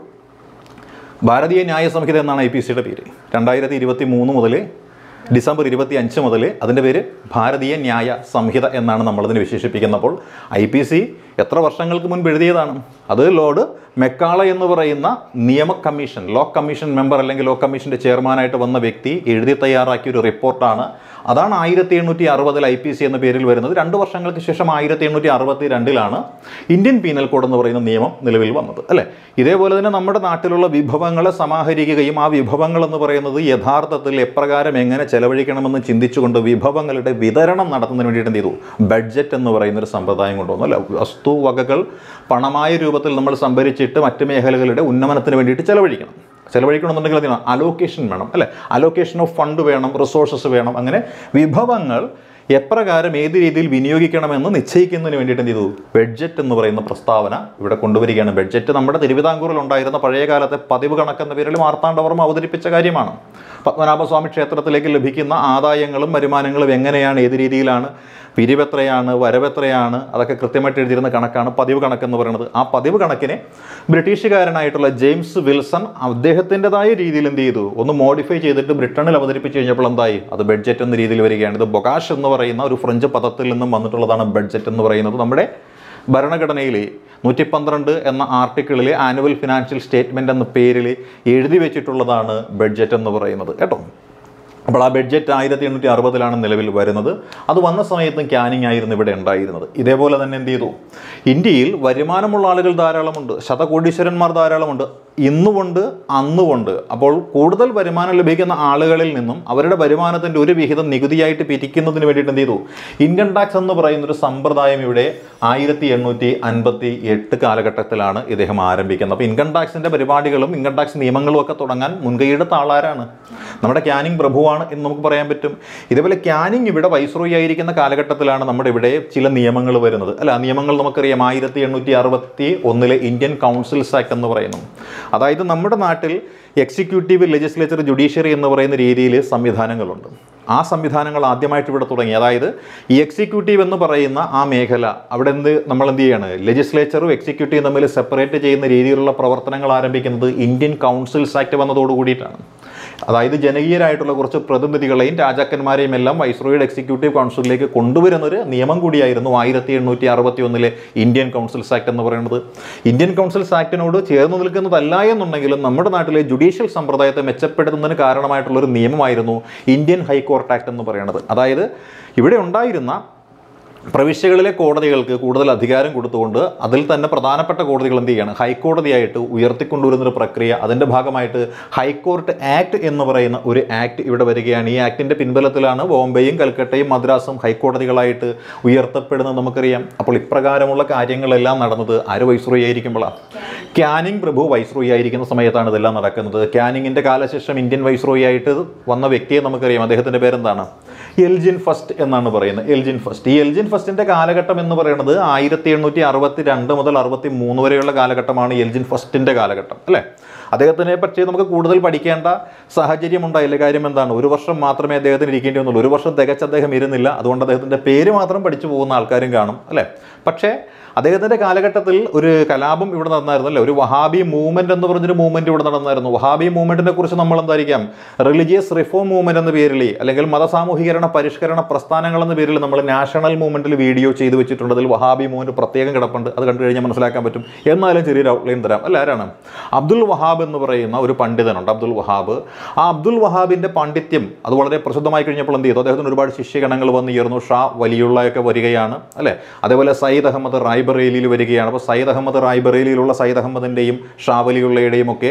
ഭാരതീയ ന്യായ സംഹിത എന്നാണ് ഐ പി സിയുടെ പേര്. രണ്ടായിരത്തി ഇരുപത്തി മൂന്ന് മുതൽ ഡിസംബർ ഇരുപത്തി അഞ്ച് മുതൽ അതിൻ്റെ പേര് ഭാരതീയ ന്യായ സംഹിത എന്നാണ് നമ്മളതിനെ വിശേഷിപ്പിക്കുന്നപ്പോൾ ഐ പി സി എത്ര വർഷങ്ങൾക്ക് മുൻപ് എഴുതിയതാണ്? അത് ലോർഡ് മെക്കാളെ എന്ന് പറയുന്ന നിയമ കമ്മീഷൻ, ലോ കമ്മീഷൻ മെമ്പർ അല്ലെങ്കിൽ ലോ കമ്മീഷൻ്റെ ചെയർമാനായിട്ട് വന്ന വ്യക്തി എഴുതി തയ്യാറാക്കിയ ഒരു റിപ്പോർട്ടാണ്. അതാണ് ആയിരത്തി എണ്ണൂറ്റി അറുപതിൽ ഐ പി സി എന്ന പേരിൽ വരുന്നത്. രണ്ട് വർഷങ്ങൾക്ക് ശേഷം ആയിരത്തി എണ്ണൂറ്റി അറുപത്തി രണ്ടിലാണ് ഇന്ത്യൻ പീനൽ കോഡ് എന്ന് പറയുന്ന നിയമം നിലവിൽ വന്നത് അല്ലേ. ഇതേപോലെ തന്നെ നമ്മുടെ നാട്ടിലുള്ള വിഭവങ്ങളെ സമാഹരിക്കുകയും ആ വിഭവങ്ങൾ എന്ന് പറയുന്നത് യഥാർത്ഥത്തിൽ എപ്രകാരം എങ്ങനെ ചെലവഴിക്കണമെന്ന് ചിന്തിച്ചുകൊണ്ട് വിഭവങ്ങളുടെ വിതരണം നടത്തുന്നതിന് വേണ്ടിയിട്ട് എന്ത് ചെയ്തു? ബഡ്ജറ്റ് എന്ന് പറയുന്നൊരു സമ്പ്രദായം കൊണ്ടുവന്നു അല്ലേ. വസ്തുവകകൾ പണമായ രൂപത്തിൽ നമ്മൾ സംഭരിച്ചിട്ട് മറ്റ് മേഖലകളുടെ ഉന്നമനത്തിന് വേണ്ടിയിട്ട് ചെലവഴിക്കണം. ചെലവഴിക്കണമെന്നുണ്ടെങ്കിൽ അതിന് അലോക്കേഷൻ വേണം അല്ലേ. അലോക്കേഷൻ ഓഫ് ഫണ്ട് വേണം, റിസോഴ്സസ് വേണം. അങ്ങനെ വിഭവങ്ങൾ എപ്രകാരം ഏത് രീതിയിൽ വിനിയോഗിക്കണമെന്ന് നിശ്ചയിക്കുന്നതിന് വേണ്ടിയിട്ട് എന്ത് ചെയ്തു? ബഡ്ജറ്റ് എന്ന് പറയുന്ന പ്രസ്താവന ഇവിടെ കൊണ്ടുവരികയാണ്. ബഡ്ജറ്റ് നമ്മുടെ തിരുവിതാംകൂറിൽ ഉണ്ടായിരുന്ന പഴയ കാലത്തെ പതിവ് കണക്കെന്ന പേരിൽ മാർത്താണ്ഡവർമ്മ അവതരിപ്പിച്ച കാര്യമാണ്. പത്മനാഭസ്വാമി ക്ഷേത്രത്തിലേക്ക് ലഭിക്കുന്ന ആദായങ്ങളും വരുമാനങ്ങളും എങ്ങനെയാണ്, ഏത് രീതിയിലാണ്, പിരിവെത്രയാണ്, വരവെത്രയാണ്, അതൊക്കെ കൃത്യമായിട്ട് എഴുതിയിരുന്ന കണക്കാണ് പതിവ് കണക്കെന്ന് പറയുന്നത്. ആ പതിവ് കണക്കിനെ ബ്രിട്ടീഷുകാരനായിട്ടുള്ള ജെയിംസ് വിൽസൺ അദ്ദേഹത്തിൻ്റെതായ രീതിയിൽ എന്ത് ചെയ്തു? ഒന്ന് മോഡിഫൈ ചെയ്തിട്ട് ബ്രിട്ടനിൽ അവതരിപ്പിച്ച് കഴിഞ്ഞപ്പോൾ എന്തായി? അത് ബഡ്ജറ്റ് എന്ന രീതിയിൽ വരികയാണ്. ഇത് ബൊഗാഷ് എന്ന് പറയുന്ന ഒരു ഫ്രഞ്ച് പദത്തിൽ നിന്നും വന്നിട്ടുള്ളതാണ് ബഡ്ജറ്റ് എന്ന് പറയുന്നത്. നമ്മുടെ ഭരണഘടനയിൽ നൂറ്റി പന്ത്രണ്ട് എന്ന ആർട്ടിക്കിളിൽ ആനുവൽ ഫിനാൻഷ്യൽ സ്റ്റേറ്റ്മെൻറ്റ് എന്ന പേരിൽ എഴുതി വെച്ചിട്ടുള്ളതാണ് ബഡ്ജറ്റ് എന്ന് പറയുന്നത് കേട്ടോ. അപ്പോൾ ആ ബഡ്ജറ്റ് ആയിരത്തി എണ്ണൂറ്റി അറുപതിലാണ് നിലവിൽ വരുന്നത്. അത് വന്ന സമയത്തും ക്യാനിങ് ആയിരുന്നു ഇവിടെ ഉണ്ടായിരുന്നത്. ഇതേപോലെ തന്നെ എന്ത് ചെയ്തു? ഇന്ത്യയിൽ വരുമാനമുള്ള ആളുകൾ ധാരാളമുണ്ട്, ശതകോടീശ്വരന്മാർ ധാരാളമുണ്ട്, ഇന്നുകൊണ്ട് അന്നുകൊണ്ട്. അപ്പോൾ കൂടുതൽ വരുമാനം ലഭിക്കുന്ന ആളുകളിൽ നിന്നും അവരുടെ വരുമാനത്തിൻ്റെ ഒരു വിഹിതം നികുതിയായിട്ട് പിരിക്കുന്നതിന് വേണ്ടിയിട്ട് എന്ത് ചെയ്തു? ഇൻകം ടാക്സ് എന്ന് പറയുന്നൊരു സമ്പ്രദായം ഇവിടെ ആയിരത്തി എണ്ണൂറ്റി അൻപത്തി എട്ട് കാലഘട്ടത്തിലാണ് ഇദ്ദേഹം ആരംഭിക്കുന്നത്. അപ്പോൾ ഇൻകം ടാക്സിൻ്റെ പരിപാടികളും ഇൻകം ടാക്സ് നിയമങ്ങളും ഒക്കെ തുടങ്ങാൻ മുൻകൈയെടുത്ത ആളാരാണ്? നമ്മുടെ ക്യാനിങ് പ്രഭുവാണ് എന്ന് നമുക്ക് പറയാൻ പറ്റും. ഇതേപോലെ ക്യാനിങ് ഇവിടെ വൈസ്രോയി ആയിരിക്കുന്ന കാലഘട്ടത്തിലാണ് നമ്മുടെ ഇവിടെ ചില നിയമങ്ങൾ വരുന്നത് അല്ല. ആ നിയമങ്ങൾ നമുക്കറിയാം. ആയിരത്തി എണ്ണൂറ്റി അറുപത്തി ഒന്നിലെ ഇന്ത്യൻ കൗൺസിൽസ് ആക്ട് എന്ന് പറയുന്നു. അതായത് നമ്മുടെ നാട്ടിൽ എക്സിക്യൂട്ടീവ്, ലെജിസ്ലേച്ചർ, ജുഡീഷ്യറി എന്ന് പറയുന്ന രീതിയിൽ സംവിധാനങ്ങളുണ്ട്. ആ സംവിധാനങ്ങൾ ആദ്യമായിട്ട് ഇവിടെ തുടങ്ങി. അതായത് ഈ എക്സിക്യൂട്ടീവ് എന്ന് പറയുന്ന ആ മേഖല അവിടെ എന്ത് നമ്മൾ എന്ത് ചെയ്യാണ്? ലെജിസ്ലേച്ചറും എക്സിക്യൂട്ടീവും തമ്മിൽ സെപ്പറേറ്റ് ചെയ്യുന്ന രീതിയിലുള്ള പ്രവർത്തനങ്ങൾ ആരംഭിക്കുന്നത് ഇന്ത്യൻ കൗൺസിൽസ് ആക്ട് വന്നതോടു കൂടിയിട്ടാണ്. അതായത് ജനകീയരായിട്ടുള്ള കുറച്ച് പ്രതിനിധികളെയും രാജാക്കന്മാരെയും എല്ലാം വൈസ്രോയിയുടെ എക്സിക്യൂട്ടീവ് കൗൺസിലിലേക്ക് കൊണ്ടുവരുന്നൊരു നിയമം കൂടിയായിരുന്നു ആയിരത്തി എണ്ണൂറ്റി അറുപത്തി ഒന്നിലെ ഇന്ത്യൻ കൗൺസിൽസ് ആക്ട് എന്ന് പറയുന്നത്. ഇന്ത്യൻ കൗൺസിൽസ് ആക്ടിനോട് ചേർന്ന് നിൽക്കുന്നതല്ല എന്നുണ്ടെങ്കിലും നമ്മുടെ നാട്ടിലെ ജുഡീഷ്യൽ സമ്പ്രദായത്തെ മെച്ചപ്പെടുത്തുന്നതിന് കാരണമായിട്ടുള്ളൊരു നിയമമായിരുന്നു ഇന്ത്യൻ ഹൈക്കോർട്ട് ആക്ട് എന്ന് പറയുന്നത്. അതായത് ഇവിടെ ഉണ്ടായിരുന്ന പ്രവിശ്യകളിലെ കോടതികൾക്ക് കൂടുതൽ അധികാരം കൊടുത്തുകൊണ്ട് അതിൽ തന്നെ പ്രധാനപ്പെട്ട കോടതികൾ എന്ത് ചെയ്യാണ്? ഹൈക്കോടതിയായിട്ട് ഉയർത്തിക്കൊണ്ടുവരുന്നൊരു പ്രക്രിയ. അതിൻ്റെ ഭാഗമായിട്ട് ഹൈക്കോർട്ട് ആക്ട് എന്ന് പറയുന്ന ഒരു ആക്ട് ഇവിടെ വരികയാണ്. ഈ ആക്ടിൻ്റെ പിൻബലത്തിലാണ് ബോംബെയും കൽക്കട്ടയും മദ്രാസും ഹൈക്കോടതികളായിട്ട് ഉയർത്തപ്പെടുന്നത് നമുക്കറിയാം. അപ്പോൾ ഇപ്രകാരമുള്ള കാര്യങ്ങളെല്ലാം നടന്നത് ആര് വൈസ്രോയി ആയിരിക്കുമ്പോഴാണ്? ക്യാനിങ് പ്രഭു വൈസ്രോയി ആയിരിക്കുന്ന സമയത്താണ് ഇതെല്ലാം നടക്കുന്നത്. ക്യാനിങ്ങിൻ്റെ കാലശേഷം ഇന്ത്യൻ വൈസ്രോയി ആയിട്ട് വന്ന വ്യക്തിയെ നമുക്കറിയാം. അദ്ദേഹത്തിൻ്റെ പേരെന്താണ്? എൽജിൻ ഫസ്റ്റ് എന്നാണ് പറയുന്നത്. Elgin first. ഈ എൽജിൻ ഫസ്റ്റിൻ്റെ കാലഘട്ടം എന്ന് പറയുന്നത് ആയിരത്തി എണ്ണൂറ്റി അറുപത്തി രണ്ട് മുതൽ അറുപത്തി മൂന്ന് വരെയുള്ള കാലഘട്ടമാണ് എൽജിൻ ഫസ്റ്റിൻ്റെ കാലഘട്ടം അല്ലേ. അദ്ദേഹത്തിനെ പറ്റി നമുക്ക് കൂടുതൽ പഠിക്കേണ്ട സാഹചര്യം ഉണ്ടായില്ല. കാര്യം എന്താണ്? ഒരു വർഷം മാത്രമേ അദ്ദേഹത്തിന് ഇരിക്കേണ്ടി വന്നുള്ളൂ. ഒരു വർഷം തികച്ച് അദ്ദേഹം ഇരുന്നില്ല. അതുകൊണ്ട് അദ്ദേഹത്തിൻ്റെ പേര് മാത്രം പഠിച്ചു പോകുന്ന ആൾക്കാരും കാണും അല്ലേ. പക്ഷേ അദ്ദേഹത്തിൻ്റെ കാലഘട്ടത്തിൽ ഒരു കലാപം ഇവിടെ നടന്നായിരുന്നു അല്ലേ. ഒരു വഹാബി മൂവ്മെൻറ്റ് എന്ന് പറഞ്ഞൊരു മൂവ്മെൻറ്റ് ഇവിടെ നടന്നായിരുന്നു. വഹാബി മൂവ്മെൻറ്റിനെ കുറിച്ച് നമ്മൾ എന്തായിരിക്കാം റിലീജിയസ് റിഫോം മൂവ്മെൻറ്റ് എന്ന പേരിൽ അല്ലെങ്കിൽ മതസാമൂഹികരണ പരിഷ്കരണ പ്രസ്ഥാനങ്ങൾ എന്ന പേരിൽ നമ്മൾ നാഷണൽ മൂവ്മെൻറ്റിൽ വീഡിയോ ചെയ്ത് വെച്ചിട്ടുണ്ട്. അതിൽ വഹാബി മൂവ്മെൻറ്റ് പ്രത്യേകം കിടപ്പുണ്ട്. അത് കണ്ടു കഴിഞ്ഞാൽ മനസ്സിലാക്കാൻ പറ്റും. എന്നാലും ചെറിയൊരു ഔട്ട്ലൈൻ തരാം അല്ല. ആരാണ്? അബ്ദുൽ വഹാബ് എന്ന് പറയുന്ന ഒരു പണ്ഡിതനുണ്ട്, അബ്ദുൽ വഹാബ്. ആ അബ്ദുൽ വഹാബിൻ്റെ പാണ്ഡിത്യം അത് വളരെ പ്രസിദ്ധമായി കഴിഞ്ഞപ്പോൾ എന്ത് ചെയ്തു? അദ്ദേഹത്തിന് ഒരുപാട് ശിഷ്യഗണങ്ങൾ വന്നു ചേർന്നു. ഷാ വലിയുള്ളയൊക്കെ വരികയാണ് അല്ലേ. അതേപോലെ സയ്യിദ് അഹമ്മദ് റായ്ബറേലിയിൽ വരികയാണ്. അപ്പോൾ സയ്യിദ് അഹമ്മദ് റായ്ബറേലിയിലുള്ള സയ്യിദ് അഹമ്മദിൻ്റെയും ഷാ വലിയുള്ളയുടെയും ഒക്കെ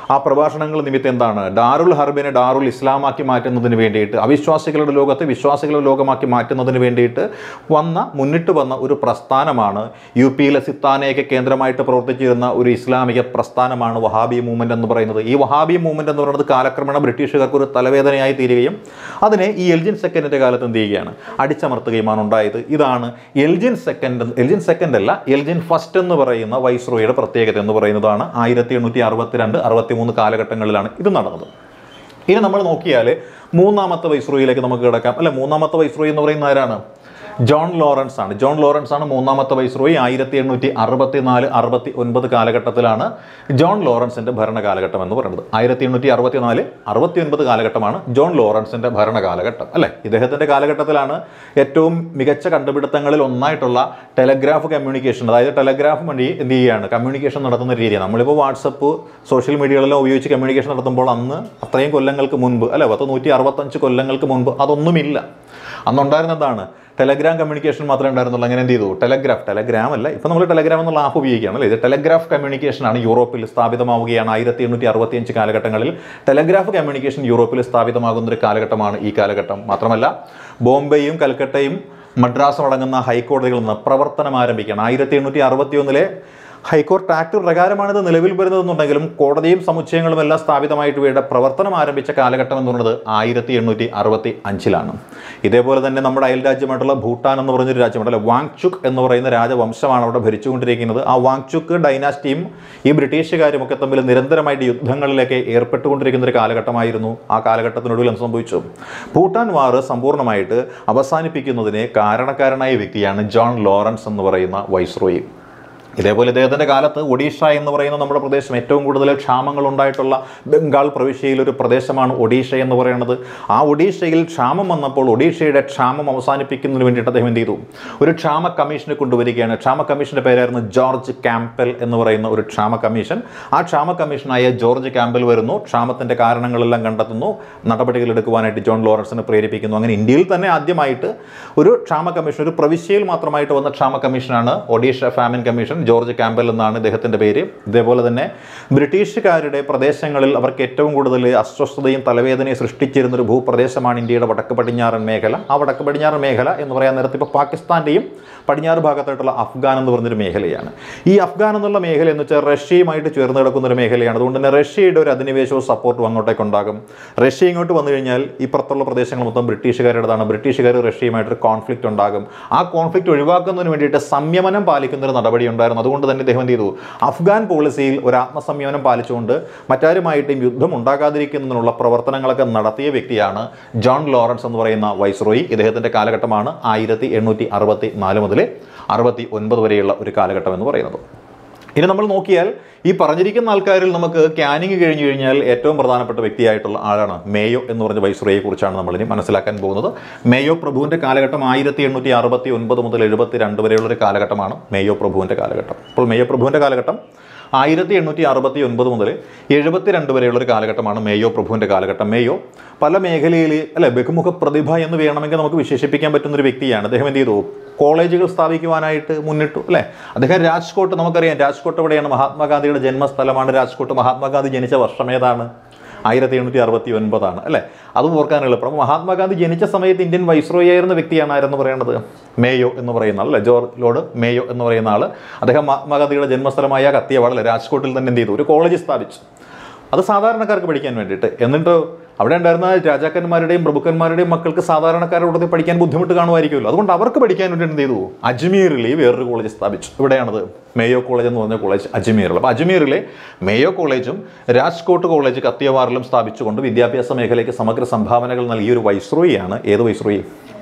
ആ പ്രഭാഷണങ്ങൾ നിമിത്തം എന്താണ് ഡാറുൽ ഹർബിനെ ഡാറുൽ ഇസ്ലാമാക്കി മാറ്റുന്നതിന് വേണ്ടിയിട്ട്, അവിശ്വാസികളുടെ ലോകത്തെ വിശ്വാസികളുടെ ലോകമാക്കി മാറ്റുന്നതിന് വേണ്ടിയിട്ട് വന്ന മുന്നിട്ട് വന്ന ഒരു പ്രസ്ഥാനമാണ്. യു പിയിലെ സിത്താനയൊക്കെ കേന്ദ്രമായിട്ട് പ്രവർത്തിച്ചിരുന്ന ഒരു ഇസ്ലാമിക പ്രസ്ഥാനമാണ് വഹാബി മൂവ്മെൻറ്റ് എന്ന് പറയുന്നത്. ഈ വഹാബി മൂവ്മെൻറ്റ് എന്ന് പറയുന്നത് കാലക്രമേണ ബ്രിട്ടീഷുകാർക്ക് ഒരു തലവേദനയായി തീരുകയും അതിനെ ഈ എൽജിൻ സെക്കൻഡിൻ്റെ കാലത്ത് എന്ത് ചെയ്യുകയാണ്, അടിച്ചമർത്തുകയുമാണ് ഉണ്ടായത്. ഇതാണ് എൽജിൻ സെക്കൻഡ് എൽജിൻ സെക്കൻഡ് അല്ല എൽജിൻ ഫസ്റ്റ് എന്ന് പറയുന്ന വൈസ്രോയുടെ പ്രത്യേകത എന്ന് പറയുന്നതാണ്. ആയിരത്തി എണ്ണൂറ്റി അറുപത്തിരണ്ട് അറുപത്തി മൂന്ന് കാലഘട്ടങ്ങളിലാണ് ഇത് നടന്നത്. ഇനി നമ്മൾ നോക്കിയാൽ മൂന്നാമത്തെ വൈസ്രോയിലേക്ക് നമുക്ക് കിടക്കാം അല്ലെ. മൂന്നാമത്തെ വൈസ്രോയി എന്ന് പറയുന്ന ആരാണ്? ജോൺ ലോറൻസ് ആണ്. ജോൺ ലോറൻസ് ആണ് മൂന്നാമത്തെ വൈസ്രോയി. ആയിരത്തി എണ്ണൂറ്റി അറുപത്തി നാല് അറുപത്തി ഒൻപത് കാലഘട്ടത്തിലാണ് ജോൺ ലോറൻസിന്റെ ഭരണകാലഘട്ടം എന്ന് പറയുന്നത്. ആയിരത്തി എണ്ണൂറ്റി അറുപത്തി നാല് അറുപത്തി ഒൻപത് കാലഘട്ടമാണ് ജോൺ ലോറൻസിന്റെ ഭരണകാലഘട്ടം അല്ലെ. ഇദ്ദേഹത്തിന്റെ കാലഘട്ടത്തിലാണ് ഏറ്റവും മികച്ച കണ്ടുപിടുത്തങ്ങളിൽ ഒന്നായിട്ടുള്ള ടെലഗ്രാഫ് കമ്മ്യൂണിക്കേഷൻ, അതായത് ടെലഗ്രാഫ് വഴി എന്ത് ചെയ്യുകയാണ്, കമ്മ്യൂണിക്കേഷൻ നടത്തുന്ന രീതി. നമ്മളിപ്പോൾ വാട്സപ്പ് സോഷ്യൽ മീഡിയകളെല്ലാം ഉപയോഗിച്ച് കമ്മ്യൂണിക്കേഷൻ നടത്തുമ്പോൾ അന്ന് അത്രയും കൊല്ലങ്ങൾക്ക് മുൻപ് അല്ലെ, പത്ത് നൂറ്റി അറുപത്തഞ്ച് കൊല്ലങ്ങൾക്ക് മുൻപ് അതൊന്നുമില്ല. അന്നുണ്ടായിരുന്നതാണ് ടെലഗ്രാം കമ്മ്യൂണിക്കേഷൻ മാത്രമേ ഉണ്ടായിരുന്നുള്ളൂ. അങ്ങനെ എന്ത് ചെയ്തു, ടെലഗ്രാഫ് ടെലഗ്രാം അല്ല ഇപ്പോൾ നമ്മൾ ടെലഗ്രാം എന്നുള്ള ആപ്പ് ഉപയോഗിക്കുകയാണ് അല്ലേ. ഇത് ടെലഗ്രാഫ് കമ്മ്യൂണിക്കേഷനാണ് യൂറോപ്പിൽ സ്ഥാപിതമാവുകയാണ്. ആയിരത്തി എണ്ണൂറ്റി അറുപത്തി അഞ്ച് കാലഘട്ടങ്ങളിൽ ടെലഗ്രാഫ് കമ്മ്യൂണിക്കേഷൻ യൂറോപ്പിൽ സ്ഥാപിതമാകുന്ന ഒരു കാലഘട്ടമാണ് ഈ കാലഘട്ടം. മാത്രമല്ല ബോംബെയും കൽക്കട്ടയും മദ്രാസും അടങ്ങുന്ന ഹൈക്കോടതികളിൽ നിന്ന് പ്രവർത്തനം ആരംഭിക്കുകയാണ്. ആയിരത്തി എണ്ണൂറ്റി അറുപത്തി ഒന്നിലെ ഹൈക്കോർട്ട് ആക്ട് പ്രകാരമാണിത് നിലവിൽ വരുന്നതെന്നുണ്ടെങ്കിലും കോടതിയും സമുച്ചയങ്ങളും എല്ലാം സ്ഥാപിതമായിട്ട് ഇവിടെ പ്രവർത്തനം ആരംഭിച്ച കാലഘട്ടം എന്ന് പറയുന്നത് ആയിരത്തി എണ്ണൂറ്റി അറുപത്തി അഞ്ചിലാണ്. ഇതേപോലെ തന്നെ നമ്മുടെ അയൽ രാജ്യമായിട്ടുള്ള ഭൂട്ടാൻ എന്ന് പറഞ്ഞൊരു രാജ്യമുണ്ടല്ലോ, വാങ്ചുക് എന്ന് പറയുന്ന രാജവംശമാണ് അവിടെ ഭരിച്ചുകൊണ്ടിരിക്കുന്നത്. ആ വാങ്ചുക് ഡൈനാസ്റ്റിയും ഈ ബ്രിട്ടീഷുകാരും ഒക്കെ തമ്മിൽ നിരന്തരമായിട്ട് യുദ്ധങ്ങളിലേക്ക് ഏർപ്പെട്ടുകൊണ്ടിരിക്കുന്ന ഒരു കാലഘട്ടമായിരുന്നു. ആ കാലഘട്ടത്തിനൊടുവിൽ എന്ത് സംഭവിച്ചു, ഭൂട്ടാൻ വാർ സമ്പൂർണ്ണമായിട്ട് അവസാനിപ്പിക്കുന്നതിന് കാരണക്കാരനായ വ്യക്തിയാണ് ജോൺ ലോറൻസ് എന്ന് പറയുന്ന വൈസ്രോയി. ഇതേപോലെ ഇദ്ദേഹത്തിൻ്റെ കാലത്ത് ഒഡീഷ എന്ന് പറയുന്ന നമ്മുടെ പ്രദേശം ഏറ്റവും കൂടുതൽ ക്ഷാമങ്ങൾ ഉണ്ടായിട്ടുള്ള ബംഗാൾ പ്രവിശ്യയിലൊരു പ്രദേശമാണ് ഒഡീഷ എന്ന് പറയുന്നത്. ആ ഒഡീഷയിൽ ക്ഷാമം വന്നപ്പോൾ ഒഡീഷയുടെ ക്ഷാമം അവസാനിപ്പിക്കുന്നതിന് വേണ്ടിയിട്ട് അദ്ദേഹം എന്ത് ചെയ്തു, ഒരു ക്ഷാമ കമ്മീഷനെ കൊണ്ടുവരികയാണ്. ക്ഷാമ കമ്മീഷൻ്റെ പേരായിരുന്നു ജോർജ് ക്യാമ്പൽ എന്ന് പറയുന്ന ഒരു ക്ഷാമ കമ്മീഷൻ. ആ ക്ഷാമ കമ്മീഷനായ ജോർജ് ക്യാമ്പൽ വരുന്നു, ക്ഷാമത്തിൻ്റെ കാരണങ്ങളെല്ലാം കണ്ടെത്തുന്നു, നടപടികൾ എടുക്കുവാനായിട്ട് ജോൺ ലോറൻസിനെ പ്രേരിപ്പിക്കുന്നു. അങ്ങനെ ഇന്ത്യയിൽ തന്നെ ആദ്യമായിട്ട് ഒരു ക്ഷാമ കമ്മീഷൻ, ഒരു പ്രവിശ്യയിൽ മാത്രമായിട്ട് വന്ന ക്ഷാമ കമ്മീഷനാണ് Odisha famine commission. George Campbell എന്നാണ് ഇദ്ദേഹത്തിൻ്റെ പേര്. ഇതേപോലെ തന്നെ ബ്രിട്ടീഷുകാരുടെ പ്രദേശങ്ങളിൽ അവർക്ക് ഏറ്റവും കൂടുതൽ അസ്വസ്ഥതയും തലവേദനയും സൃഷ്ടിച്ചിരുന്നൊരു ഭൂപ്രദേശമാണ് ഇന്ത്യയുടെ വടക്ക് പടിഞ്ഞാറൻ മേഖല. ആ വടക്ക് പടിഞ്ഞാറൻ മേഖല എന്ന് പറയാൻ നേരത്തെ ഇപ്പോൾ പാകിസ്ഥാൻ്റെയും പടിഞ്ഞാറ് ഭാഗത്തായിട്ടുള്ള അഫ്ഗാൻ എന്ന് പറഞ്ഞൊരു മേഖലയാണ്. ഈ അഫ്ഗാൻ എന്നുള്ള മേഖല എന്ന് വെച്ചാൽ റഷ്യയുമായിട്ട് ചേർന്ന് കിടക്കുന്ന ഒരു മേഖലയാണ്. അതുകൊണ്ട് തന്നെ റഷ്യയുടെ ഒരു അധിനിവേശവും സപ്പോർട്ടും അങ്ങോട്ടേക്ക് ഉണ്ടാകും. റഷ്യ ഇങ്ങോട്ട് വന്നു കഴിഞ്ഞാൽ ഇപ്പുറത്തുള്ള പ്രദേശങ്ങൾ മൊത്തം ബ്രിട്ടീഷുകാരുടേതാണ്. ബ്രിട്ടീഷുകാർ റഷ്യയുമായിട്ടൊരു കോൺഫ്ലിക്റ്റ് ഉണ്ടാകും. ആ കോൺഫ്ലിക്റ്റ് ഒഴിവാക്കുന്നതിന് വേണ്ടിയിട്ട് സംയമനം പാലിക്കുന്നൊരു നടപടി ഉണ്ടായിരുന്നു. അതുകൊണ്ട് തന്നെ ഇദ്ദേഹം എന്ത് ചെയ്തു, അഫ്ഗാൻ പോളിസിയിൽ ഒരു ആത്മസംയമനം പാലിച്ചുകൊണ്ട് മറ്റാരുമായിട്ടും യുദ്ധം ഉണ്ടാകാതിരിക്കുന്നതിനുള്ള പ്രവർത്തനങ്ങളൊക്കെ നടത്തിയ വ്യക്തിയാണ് ജോൺ ലോറൻസ് എന്ന് പറയുന്ന വൈസ്രോയി. ഇദ്ദേഹത്തിൻ്റെ കാലഘട്ടമാണ് ആയിരത്തി എണ്ണൂറ്റി അറുപത്തി നാല് മുതൽ അറുപത്തി ഒൻപത് വരെയുള്ള ഒരു കാലഘട്ടം എന്ന് പറയുന്നത്. ഇനി നമ്മൾ നോക്കിയാൽ ഈ പറഞ്ഞിരിക്കുന്ന ആൾക്കാരിൽ നമുക്ക് ക്യാനിങ് കഴിഞ്ഞു കഴിഞ്ഞാൽ ഏറ്റവും പ്രധാനപ്പെട്ട വ്യക്തിയായിട്ടുള്ള ആളാണ് മേയോ എന്ന് പറഞ്ഞ വൈസ്രോയെ കുറിച്ചാണ് നമ്മളിനി മനസ്സിലാക്കാൻ പോകുന്നത്. മേയോ പ്രഭുവിൻ്റെ കാലഘട്ടം ആയിരത്തി എണ്ണൂറ്റി അറുപത്തി ഒൻപത് മുതൽ എഴുപത്തി രണ്ട് വരെയുള്ളൊരു കാലഘട്ടമാണ് മേയോ പ്രഭുവിൻ്റെ കാലഘട്ടം. അപ്പോൾ മേയോ പ്രഭുവിൻ്റെ കാലഘട്ടം ആയിരത്തി എണ്ണൂറ്റി അറുപത്തി ഒൻപത് മുതൽ എഴുപത്തി രണ്ട് വരെയുള്ളൊരു കാലഘട്ടമാണ് മേയോ പ്രഭുവിൻ്റെ കാലഘട്ടം. മേയോ പല മേഖലയിൽ അല്ലെ ബഹുമുഖ പ്രതിഭ എന്ന് വേണമെങ്കിൽ നമുക്ക് വിശേഷിപ്പിക്കാൻ പറ്റുന്നൊരു വ്യക്തിയാണ്. അദ്ദേഹം എന്ത് ചെയ്തു, കോളേജുകൾ സ്ഥാപിക്കുവാനായിട്ട് മുന്നിട്ടു അല്ലേ. അദ്ദേഹം രാജ്കോട്ട്, നമുക്കറിയാം രാജ്കോട്ട് എവിടെയാണ്, മഹാത്മാഗാന്ധിയുടെ ജന്മസ്ഥലമാണ് രാജ്കോട്ട്. മഹാത്മാഗാന്ധി ജനിച്ച വർഷം ഏതാണ്, ആയിരത്തി എണ്ണൂറ്റി അറുപത്തി ഒൻപതാണ് അല്ലേ. അതും ഓർക്കാൻ എളുപ്പം. മഹാത്മാഗാന്ധി ജനിച്ച സമയത്ത് ഇന്ത്യൻ വൈസ്രോയി ആയിരുന്ന വ്യക്തിയാണ് ആരെന്ന് പറയുന്നത്, മേയോ എന്ന് പറയുന്ന ആൾ അല്ലേ, ജോർജ് ലോർഡ് മേയോ എന്ന് പറയുന്ന ആൾ. അദ്ദേഹം മഹാത്മാഗാന്ധിയുടെ ജന്മസ്ഥലമായ കത്തിയവാട് അല്ലെ രാജ്കോട്ടിൽ തന്നെ എന്ത് ചെയ്തു, ഒരു കോളേജ് സ്ഥാപിച്ചു. അത് സാധാരണക്കാർക്ക് പഠിക്കാൻ വേണ്ടിയിട്ട്. എന്നിട്ട് അവിടെ ഉണ്ടായിരുന്ന രാജാക്കന്മാരുടെയും പ്രഭുക്കന്മാരുടെയും മക്കൾക്ക് സാധാരണക്കാരോട് പഠിക്കാൻ ബുദ്ധിമുട്ട് കാണുമായിരിക്കുമല്ലോ. അതുകൊണ്ട് അവർക്ക് പഠിക്കാൻ വേണ്ടി എന്ത് ചെയ്തു, അജ്മീറിൽ വേറൊരു കോളേജ് സ്ഥാപിച്ചു. ഇവിടെയാണത് മേയോ കോളേജ് എന്ന് പറഞ്ഞ കോളേജ് അജ്മീറിൽ. അപ്പോൾ അജ്മീറിലെ മേയോ കോളേജും രാജ്കോട്ട് കോളേജ് കത്തിയവാറിലും സ്ഥാപിച്ചുകൊണ്ട് വിദ്യാഭ്യാസ മേഖലയ്ക്ക് സമഗ്ര സംഭാവനകൾ നൽകിയ ഒരു വൈസ്രോയിയാണ് ഏത് വൈസ്രോയി,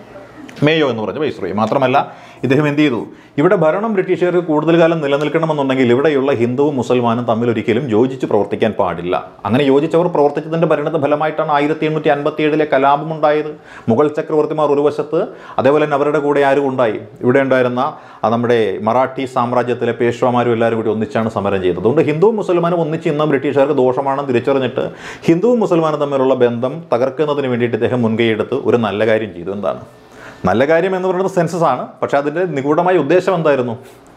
മേയോ എന്ന് പറഞ്ഞ വൈസ്രോയി. മാത്രമല്ല ഇദ്ദേഹം എന്ത് ചെയ്തു, ഇവിടെ ഭരണം ബ്രിട്ടീഷുകാർക്ക് കൂടുതൽ കാലം നിലനിൽക്കണമെന്നുണ്ടെങ്കിൽ ഇവിടെയുള്ള ഹിന്ദുവും മുസൽമാനും തമ്മിൽ ഒരിക്കലും യോജിച്ച് പ്രവർത്തിക്കാൻ പാടില്ല. അങ്ങനെ യോജിച്ചവർ പ്രവർത്തിച്ചതിൻ്റെ പരിണത ഫലമായിട്ടാണ് ആയിരത്തി എണ്ണൂറ്റി അൻപത്തി ഏഴിലെ കലാപം ഉണ്ടായത്. മുഗൾ ചക്രവർത്തിമാർ ഒരു വശത്ത്, അതേപോലെ തന്നെ അവരുടെ കൂടെ ആരും ഉണ്ടായി, ഇവിടെ ഉണ്ടായിരുന്ന നമ്മുടെ മറാഠി സാമ്രാജ്യത്തിലെ പേഷ്വാമാരും എല്ലാവരും കൂടി ഒന്നിച്ചാണ് സമരം ചെയ്തത്. അതുകൊണ്ട് ഹിന്ദുവും മുസൽമാനും ഒന്നിച്ച് ഇന്ന് ബ്രിട്ടീഷുകാർക്ക് ദോഷമാണെന്ന് തിരിച്ചറിഞ്ഞിട്ട് ഹിന്ദുവും മുസൽമാനും തമ്മിലുള്ള ബന്ധം തകർക്കുന്നതിന് വേണ്ടിയിട്ട് ഇദ്ദേഹം മുൻകൈയെടുത്ത് ഒരു നല്ല കാര്യം ചെയ്തു. എന്താണ് നല്ല കാര്യം എന്ന് പറയുന്നത് സെൻസസ് ആണ്. പക്ഷേ അതിൻ്റെ നിഗൂഢമായ ഉദ്ദേശം എന്തായിരുന്നു,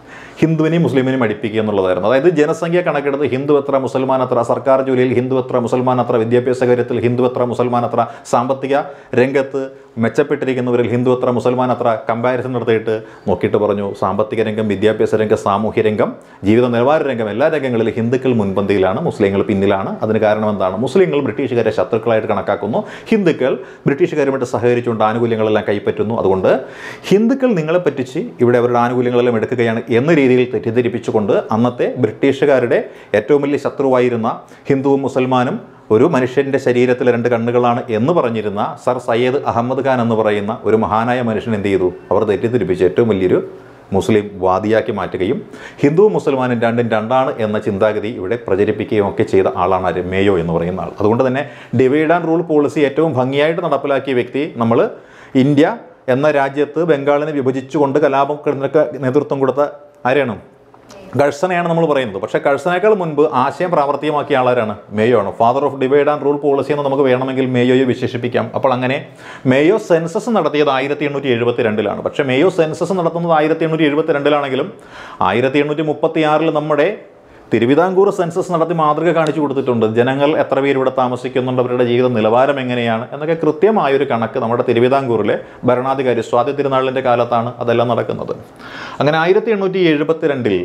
ഹിന്ദുവിനെയും മുസ്ലിമിനെയും അടിപ്പിക്കുക എന്നുള്ളതായിരുന്നു. അതായത് ജനസംഖ്യ കണക്കെടുത്ത് ഹിന്ദു എത്ര, മുസൽമാൻ എത്ര, സർക്കാർ ജോലിയിൽ ഹിന്ദു എത്ര, മുസൽമാൻ എത്ര, വിദ്യാഭ്യാസ കാര്യത്തിൽ ഹിന്ദു എത്ര, മുസൽമാൻ എത്ര, സാമ്പത്തിക രംഗത്ത് മെച്ചപ്പെട്ടിരിക്കുന്നവരിൽ ഹിന്ദു എത്ര, മുസൽമാൻ എത്ര, കമ്പാരിസൺ നടത്തിയിട്ട് നോക്കിയിട്ട് പറഞ്ഞു സാമ്പത്തിക രംഗം, വിദ്യാഭ്യാസ രംഗം, സാമൂഹ്യ രംഗം, ജീവിത നിലവാര രംഗം, എല്ലാ രംഗങ്ങളിലും ഹിന്ദുക്കൾ മുൻപന്തിയിലാണ്, മുസ്ലിങ്ങൾ പിന്നിലാണ്. അതിന് കാരണം എന്താണ്? മുസ്ലിങ്ങൾ ബ്രിട്ടീഷുകാരെ ശത്രുക്കളായിട്ട് കണക്കാക്കുന്നു, ഹിന്ദുക്കൾ ബ്രിട്ടീഷുകാരുമായിട്ട് സഹകരിച്ചുകൊണ്ട് ആനുകൂല്യങ്ങളെല്ലാം കൈപ്പറ്റുന്നു. അതുകൊണ്ട് ഹിന്ദുക്കൾ നിങ്ങളെ പറ്റിച്ച് ഇവിടെ അവരുടെ ആനുകൂല്യങ്ങളെല്ലാം എടുക്കുകയാണ് എന്ന രീതിയിൽ തെറ്റിദ്ധരിപ്പിച്ചുകൊണ്ട് അന്നത്തെ ബ്രിട്ടീഷുകാരുടെ ഏറ്റവും വലിയ ശത്രുവായിരുന്ന ഹിന്ദുവും മുസൽമാനും ഒരു മനുഷ്യൻ്റെ ശരീരത്തിലെ രണ്ട് കണ്ണുകളാണ് എന്ന് പറഞ്ഞിരുന്ന സർ സയ്യദ് അഹമ്മദ് ഖാൻ എന്ന് പറയുന്ന ഒരു മഹാനായ മനുഷ്യൻ എന്ത് ചെയ്തു? അവർ തെറ്റിദ്ധരിപ്പിച്ച് ഏറ്റവും വലിയൊരു മുസ്ലിം വാദിയാക്കി മാറ്റുകയും ഹിന്ദുവും മുസൽമാനും രണ്ടും രണ്ടാണ് എന്ന ചിന്താഗതി ഇവിടെ പ്രചരിപ്പിക്കുകയും ഒക്കെ ചെയ്ത ആളാണ് ആര്? മേയോ എന്ന് പറയുന്ന ആൾ. അതുകൊണ്ട് തന്നെ ഡിവൈഡ് ആൻഡ് റൂൾ പോളിസി ഏറ്റവും ഭംഗിയായിട്ട് നടപ്പിലാക്കിയ വ്യക്തി നമ്മൾ ഇന്ത്യ എന്ന രാജ്യത്ത് ബംഗാളിനെ വിഭജിച്ചുകൊണ്ട് കലാപങ്ങൾക്ക് നേതൃത്വം കൊടുത്ത ആരെയാണ്? കഴ്സനെയാണ് നമ്മൾ പറയുന്നത്. പക്ഷേ കഴ്സനേക്കാൾ മുൻപ് ആശയം പ്രാവർത്തികമാക്കിയ ആളാരാണ്? മേയോ ആണ്. Father of divide and rule policy എന്ന് നമുക്ക് വേണമെങ്കിൽ മേയോയെ വിശേഷിപ്പിക്കാം. അപ്പോൾ അങ്ങനെ മേയോ സെൻസസ് നടത്തിയത് ആയിരത്തി എണ്ണൂറ്റി എഴുപത്തി രണ്ടിലാണ്. പക്ഷേ മേയോ സെൻസസ് നടത്തുന്നത് ആയിരത്തി എണ്ണൂറ്റി എഴുപത്തി രണ്ടിലാണെങ്കിലും ആയിരത്തി എണ്ണൂറ്റി മുപ്പത്തി ആറിൽ നമ്മുടെ തിരുവിതാംകൂർ സെൻസസ് നടത്തി മാതൃക കാണിച്ചു കൊടുത്തിട്ടുണ്ട്. ജനങ്ങൾ എത്ര പേര് ഇവിടെ താമസിക്കുന്നുണ്ട്, അവരുടെ ജീവിത നിലവാരം എങ്ങനെയാണ് എന്നൊക്കെ കൃത്യമായൊരു കണക്ക് നമ്മുടെ തിരുവിതാംകൂറിലെ ഭരണാധികാരി സ്വാതി തിരുനാളിൻ്റെ കാലത്താണ് അതെല്ലാം നടക്കുന്നത്. അങ്ങനെ ആയിരത്തി എണ്ണൂറ്റി എഴുപത്തി രണ്ടിൽ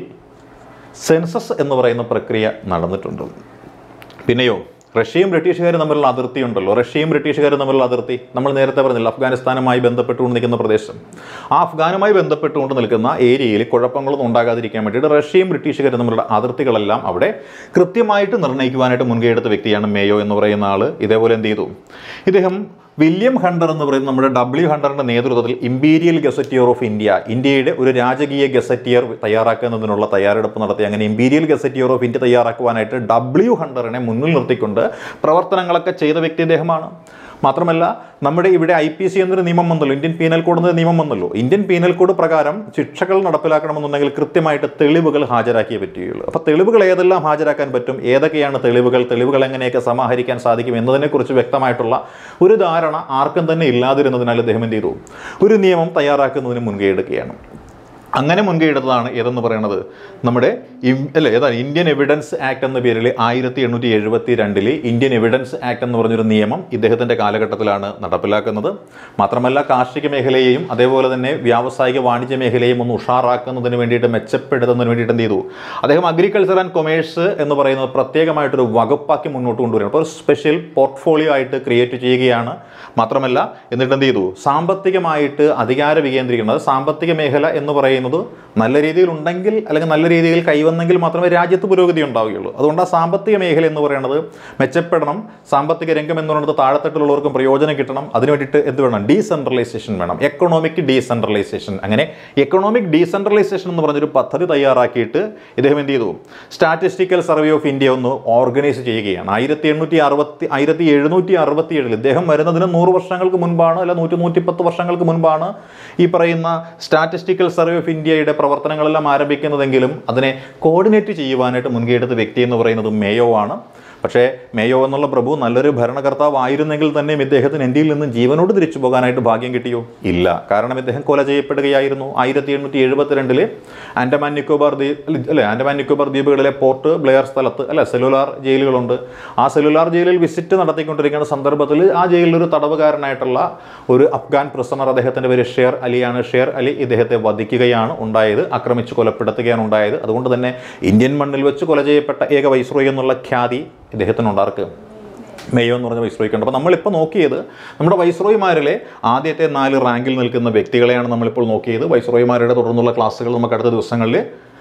സെൻസസ് എന്ന് പറയുന്ന പ്രക്രിയ നടന്നിട്ടുണ്ട്. പിന്നെയോ റഷ്യയും ബ്രിട്ടീഷുകാരും തമ്മിലുള്ള അതിർത്തി ഉണ്ടല്ലോ, റഷ്യയും ബ്രിട്ടീഷുകാരും തമ്മിലുള്ള അതിർത്തി നമ്മൾ നേരത്തെ പറഞ്ഞില്ല, അഫ്ഗാനിസ്ഥാനുമായി ബന്ധപ്പെട്ടുകൊണ്ട് നിൽക്കുന്ന പ്രദേശം. ആ അഫ്ഗാനുമായി ബന്ധപ്പെട്ടുകൊണ്ട് നിൽക്കുന്ന ഏരിയയിൽ കുഴപ്പങ്ങളൊന്നും ഉണ്ടാകാതിരിക്കാൻ വേണ്ടിയിട്ട് റഷ്യയും ബ്രിട്ടീഷുകാരും തമ്മിലുള്ള അതിർത്തികളെല്ലാം അവിടെ കൃത്യമായിട്ട് നിർണ്ണയിക്കുവാനായിട്ട് മുൻകൈ എടുത്ത വ്യക്തിയാണ് മേയോ എന്ന് പറയുന്ന ആൾ. ഇതേപോലെ എന്ത് ചെയ്തു? ഇദ്ദേഹം വില്യം ഹണ്ടർ എന്ന് പറയുന്ന നമ്മുടെ ഡബ്ല്യു ഹണ്ടറിൻ്റെ നേതൃത്വത്തിൽ ഇമ്പീരിയൽ ഗസറ്റിയർ ഓഫ് ഇന്ത്യ, ഇന്ത്യയുടെ ഒരു രാജകീയ ഗസറ്റിയർ തയ്യാറാക്കുന്നതിനുള്ള തയ്യാറെടുപ്പ് നടത്തി. അങ്ങനെ ഇമ്പീരിയൽ ഗസറ്റിയർ ഓഫ് ഇന്ത്യ തയ്യാറാക്കുവാനായിട്ട് ഡബ്ല്യു ഹണ്ടറിനെ മുന്നിൽ നിർത്തിക്കൊണ്ട് പ്രവർത്തനങ്ങളൊക്കെ ചെയ്ത വ്യക്തി അദ്ദേഹമാണ്. മാത്രമല്ല നമ്മുടെ ഇവിടെ ഐ പി സി എന്നൊരു നിയമം വന്നല്ലോ, ഇന്ത്യൻ പീനൽ കോഡ് എന്നൊരു നിയമം വന്നല്ലോ. ഇന്ത്യൻ പീനൽ കോഡ് പ്രകാരം ശിക്ഷകൾ നടപ്പിലാക്കണമെന്നുണ്ടെങ്കിൽ കൃത്യമായിട്ട് തെളിവുകൾ ഹാജരാക്കിയേ പറ്റുകയുള്ളൂ. അപ്പോൾ തെളിവുകൾ ഏതെല്ലാം ഹാജരാക്കാൻ പറ്റും, ഏതൊക്കെയാണ് തെളിവുകൾ, തെളിവുകൾ എങ്ങനെയൊക്കെ സമാഹരിക്കാൻ സാധിക്കും എന്നതിനെക്കുറിച്ച് വ്യക്തമായിട്ടുള്ള ഒരു ധാരണ ആർക്കും തന്നെ ഇല്ലാതിരുന്നതിനാൽ അദ്ദേഹം എന്ത് ചെയ്തു? ഒരു നിയമം തയ്യാറാക്കുന്നതിന് മുൻകൈ എടുക്കുകയാണ്. അങ്ങനെ മുൻകൈ എടുത്തതാണ് ഏതെന്ന് പറയുന്നത് നമ്മുടെ അല്ലേ ഏതാണ് ഇന്ത്യൻ എവിഡൻസ് ആക്ട് എന്ന പേരിൽ ആയിരത്തി എണ്ണൂറ്റി എഴുപത്തി രണ്ടില് ഇന്ത്യൻ എവിഡൻസ് ആക്ട് എന്ന് പറഞ്ഞൊരു നിയമം ഇദ്ദേഹത്തിൻ്റെ കാലഘട്ടത്തിലാണ് നടപ്പിലാക്കുന്നത്. മാത്രമല്ല കാർഷിക മേഖലയെയും അതേപോലെ തന്നെ വ്യാവസായിക വാണിജ്യ മേഖലയും ഒന്ന് ഉഷാറാക്കുന്നതിന് വേണ്ടിയിട്ട് മെച്ചപ്പെടുത്തുന്നതിന് വേണ്ടിയിട്ട് എന്ത് ചെയ്തു? അദ്ദേഹം അഗ്രികൾച്ചർ ആൻഡ് കൊമേഴ്സ് എന്ന് പറയുന്നത് പ്രത്യേകമായിട്ടൊരു വകുപ്പാക്കി മുന്നോട്ട് കൊണ്ടുവരികയാണ്. അപ്പോൾ ഒരു സ്പെഷ്യൽ പോർട്ട്ഫോളിയോ ആയിട്ട് ക്രിയേറ്റ് ചെയ്യുകയാണ്. മാത്രമല്ല എന്നിട്ട് എന്ത് ചെയ്തു? സാമ്പത്തികമായിട്ട് അധികാര വികേന്ദ്രീകരണം, അത് സാമ്പത്തിക മേഖല എന്ന് പറയുന്നത് നല്ല രീതിയിൽ ഉണ്ടെങ്കിൽ അല്ലെങ്കിൽ നല്ല രീതിയിൽ കൈവന്നെങ്കിൽ മാത്രമേ രാജ്യത്ത് പുരോഗതി ഉണ്ടാവുകയുള്ളൂ. അതുകൊണ്ട് ആ സാമ്പത്തിക മേഖല എന്ന് പറയുന്നത് മെച്ചപ്പെടണം. സാമ്പത്തിക രംഗം എന്ന് പറയുന്നത് താഴെത്തട്ടിലുള്ളവർക്കും പ്രയോജനം കിട്ടണം. അതിന് വേണ്ടിയിട്ട് എന്ത് വേണം? ഡീസെൻട്രലൈസേഷൻ വേണം, എക്കണോമിക് ഡീസെൻട്രലൈസേഷൻ. അങ്ങനെ എക്കണോമിക് ഡീസെൻട്രലൈസേഷൻ എന്ന് പറഞ്ഞൊരു പദ്ധതി തയ്യാറാക്കിയിട്ട് ഇദ്ദേഹം എന്ത് ചെയ്തു? സ്റ്റാറ്റിസ്റ്റിക്കൽ സർവേ ഓഫ് ഇന്ത്യ ഒന്ന് ഓർഗനൈസ് ചെയ്യുകയാണ്. ആയിരത്തി എണ്ണൂറ്റി അറുപത്തി ആയിരത്തി എഴുന്നൂറ്റി അറുപത്തി ഏഴിൽ ഇദ്ദേഹം വരുന്നതിന് നൂറ് വർഷങ്ങൾക്ക് മുൻപാണ്, അല്ല നൂറ്റി നൂറ്റി പത്ത് വർഷങ്ങൾക്ക് മുൻപാണ് ഈ പറയുന്ന സ്റ്റാറ്റിസ്റ്റിക്കൽ സർവേ ഓഫ് ഇന്ത്യയുടെ പ്രവർത്തനങ്ങളെല്ലാം ആരംഭിക്കുന്നതെങ്കിലും അതിനെ കോർഡിനേറ്റ് ചെയ്യുവാനായിട്ട് മുൻകൈയെടുത്ത വ്യക്തി എന്ന് പറയുന്നത് മേയോ ആണ്. പക്ഷേ മേയോ എന്നുള്ള പ്രഭു നല്ലൊരു ഭരണകർത്താവ് ആയിരുന്നെങ്കിൽ തന്നെയും ഇദ്ദേഹത്തിന് ഇന്ത്യയിൽ നിന്ന് ജീവനോട് തിരിച്ചു പോകാനായിട്ട് ഭാഗ്യം കിട്ടിയോ? ഇല്ല. കാരണം ഇദ്ദേഹം കൊല ചെയ്യപ്പെടുകയായിരുന്നു. ആയിരത്തി എണ്ണൂറ്റി എഴുപത്തി രണ്ടില് ആൻഡമാൻ നിക്കോബാർ ദ്വീപ് അല്ലെ ആൻഡമാൻ നിക്കോബാർ ദ്വീപുകളിലെ പോർട്ട് ബ്ലെയർ സ്ഥലത്ത് അല്ലെ സെല്ലുലാർ ജയിലുകളുണ്ട്. ആ സെല്ലുലാർ ജയിലിൽ വിസിറ്റ് നടത്തിക്കൊണ്ടിരിക്കുന്ന സന്ദർഭത്തിൽ ആ ജയിലിലൊരു തടവുകാരനായിട്ടുള്ള ഒരു അഫ്ഗാൻ പ്രിസണർ, അദ്ദേഹത്തിൻ്റെ പേര് ഷേർ അലിയാണ്. ഷേർ അലി ഇദ്ദേഹത്തെ വധിക്കുകയാണ് ഉണ്ടായത്, ആക്രമിച്ച് കൊലപ്പെടുത്തുകയാണ് ഉണ്ടായത്. അതുകൊണ്ട് തന്നെ ഇന്ത്യൻ മണ്ണിൽ വെച്ച് കൊല ചെയ്യപ്പെട്ട ഏക വൈസ്രോയി എന്നുള്ള ഖ്യാതി ഇദ്ദേഹത്തിനുണ്ടാർക്ക് മേയോ എന്ന് പറഞ്ഞ വൈസ്രോയിക്കുണ്ട്. അപ്പോൾ നമ്മളിപ്പോൾ നോക്കിയത് നമ്മുടെ വൈസ്രോയിമാരിലെ ആദ്യത്തെ നാല് റാങ്കിൽ നിൽക്കുന്ന വ്യക്തികളെയാണ് നമ്മളിപ്പോൾ നോക്കിയത്. വൈസ്രോയിമാരുടെ തുടർന്നുള്ള ക്ലാസ്സുകൾ നമുക്ക് അടുത്ത ദിവസങ്ങളിൽ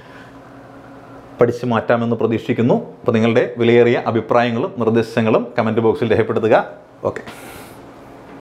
പഠിച്ചു മാറ്റാമെന്ന് പ്രതീക്ഷിക്കുന്നു. അപ്പോൾ നിങ്ങളുടെ വിലയേറിയ അഭിപ്രായങ്ങളും നിർദ്ദേശങ്ങളും കമൻറ്റ് ബോക്സിൽ രേഖപ്പെടുത്തുക. ഓക്കെ.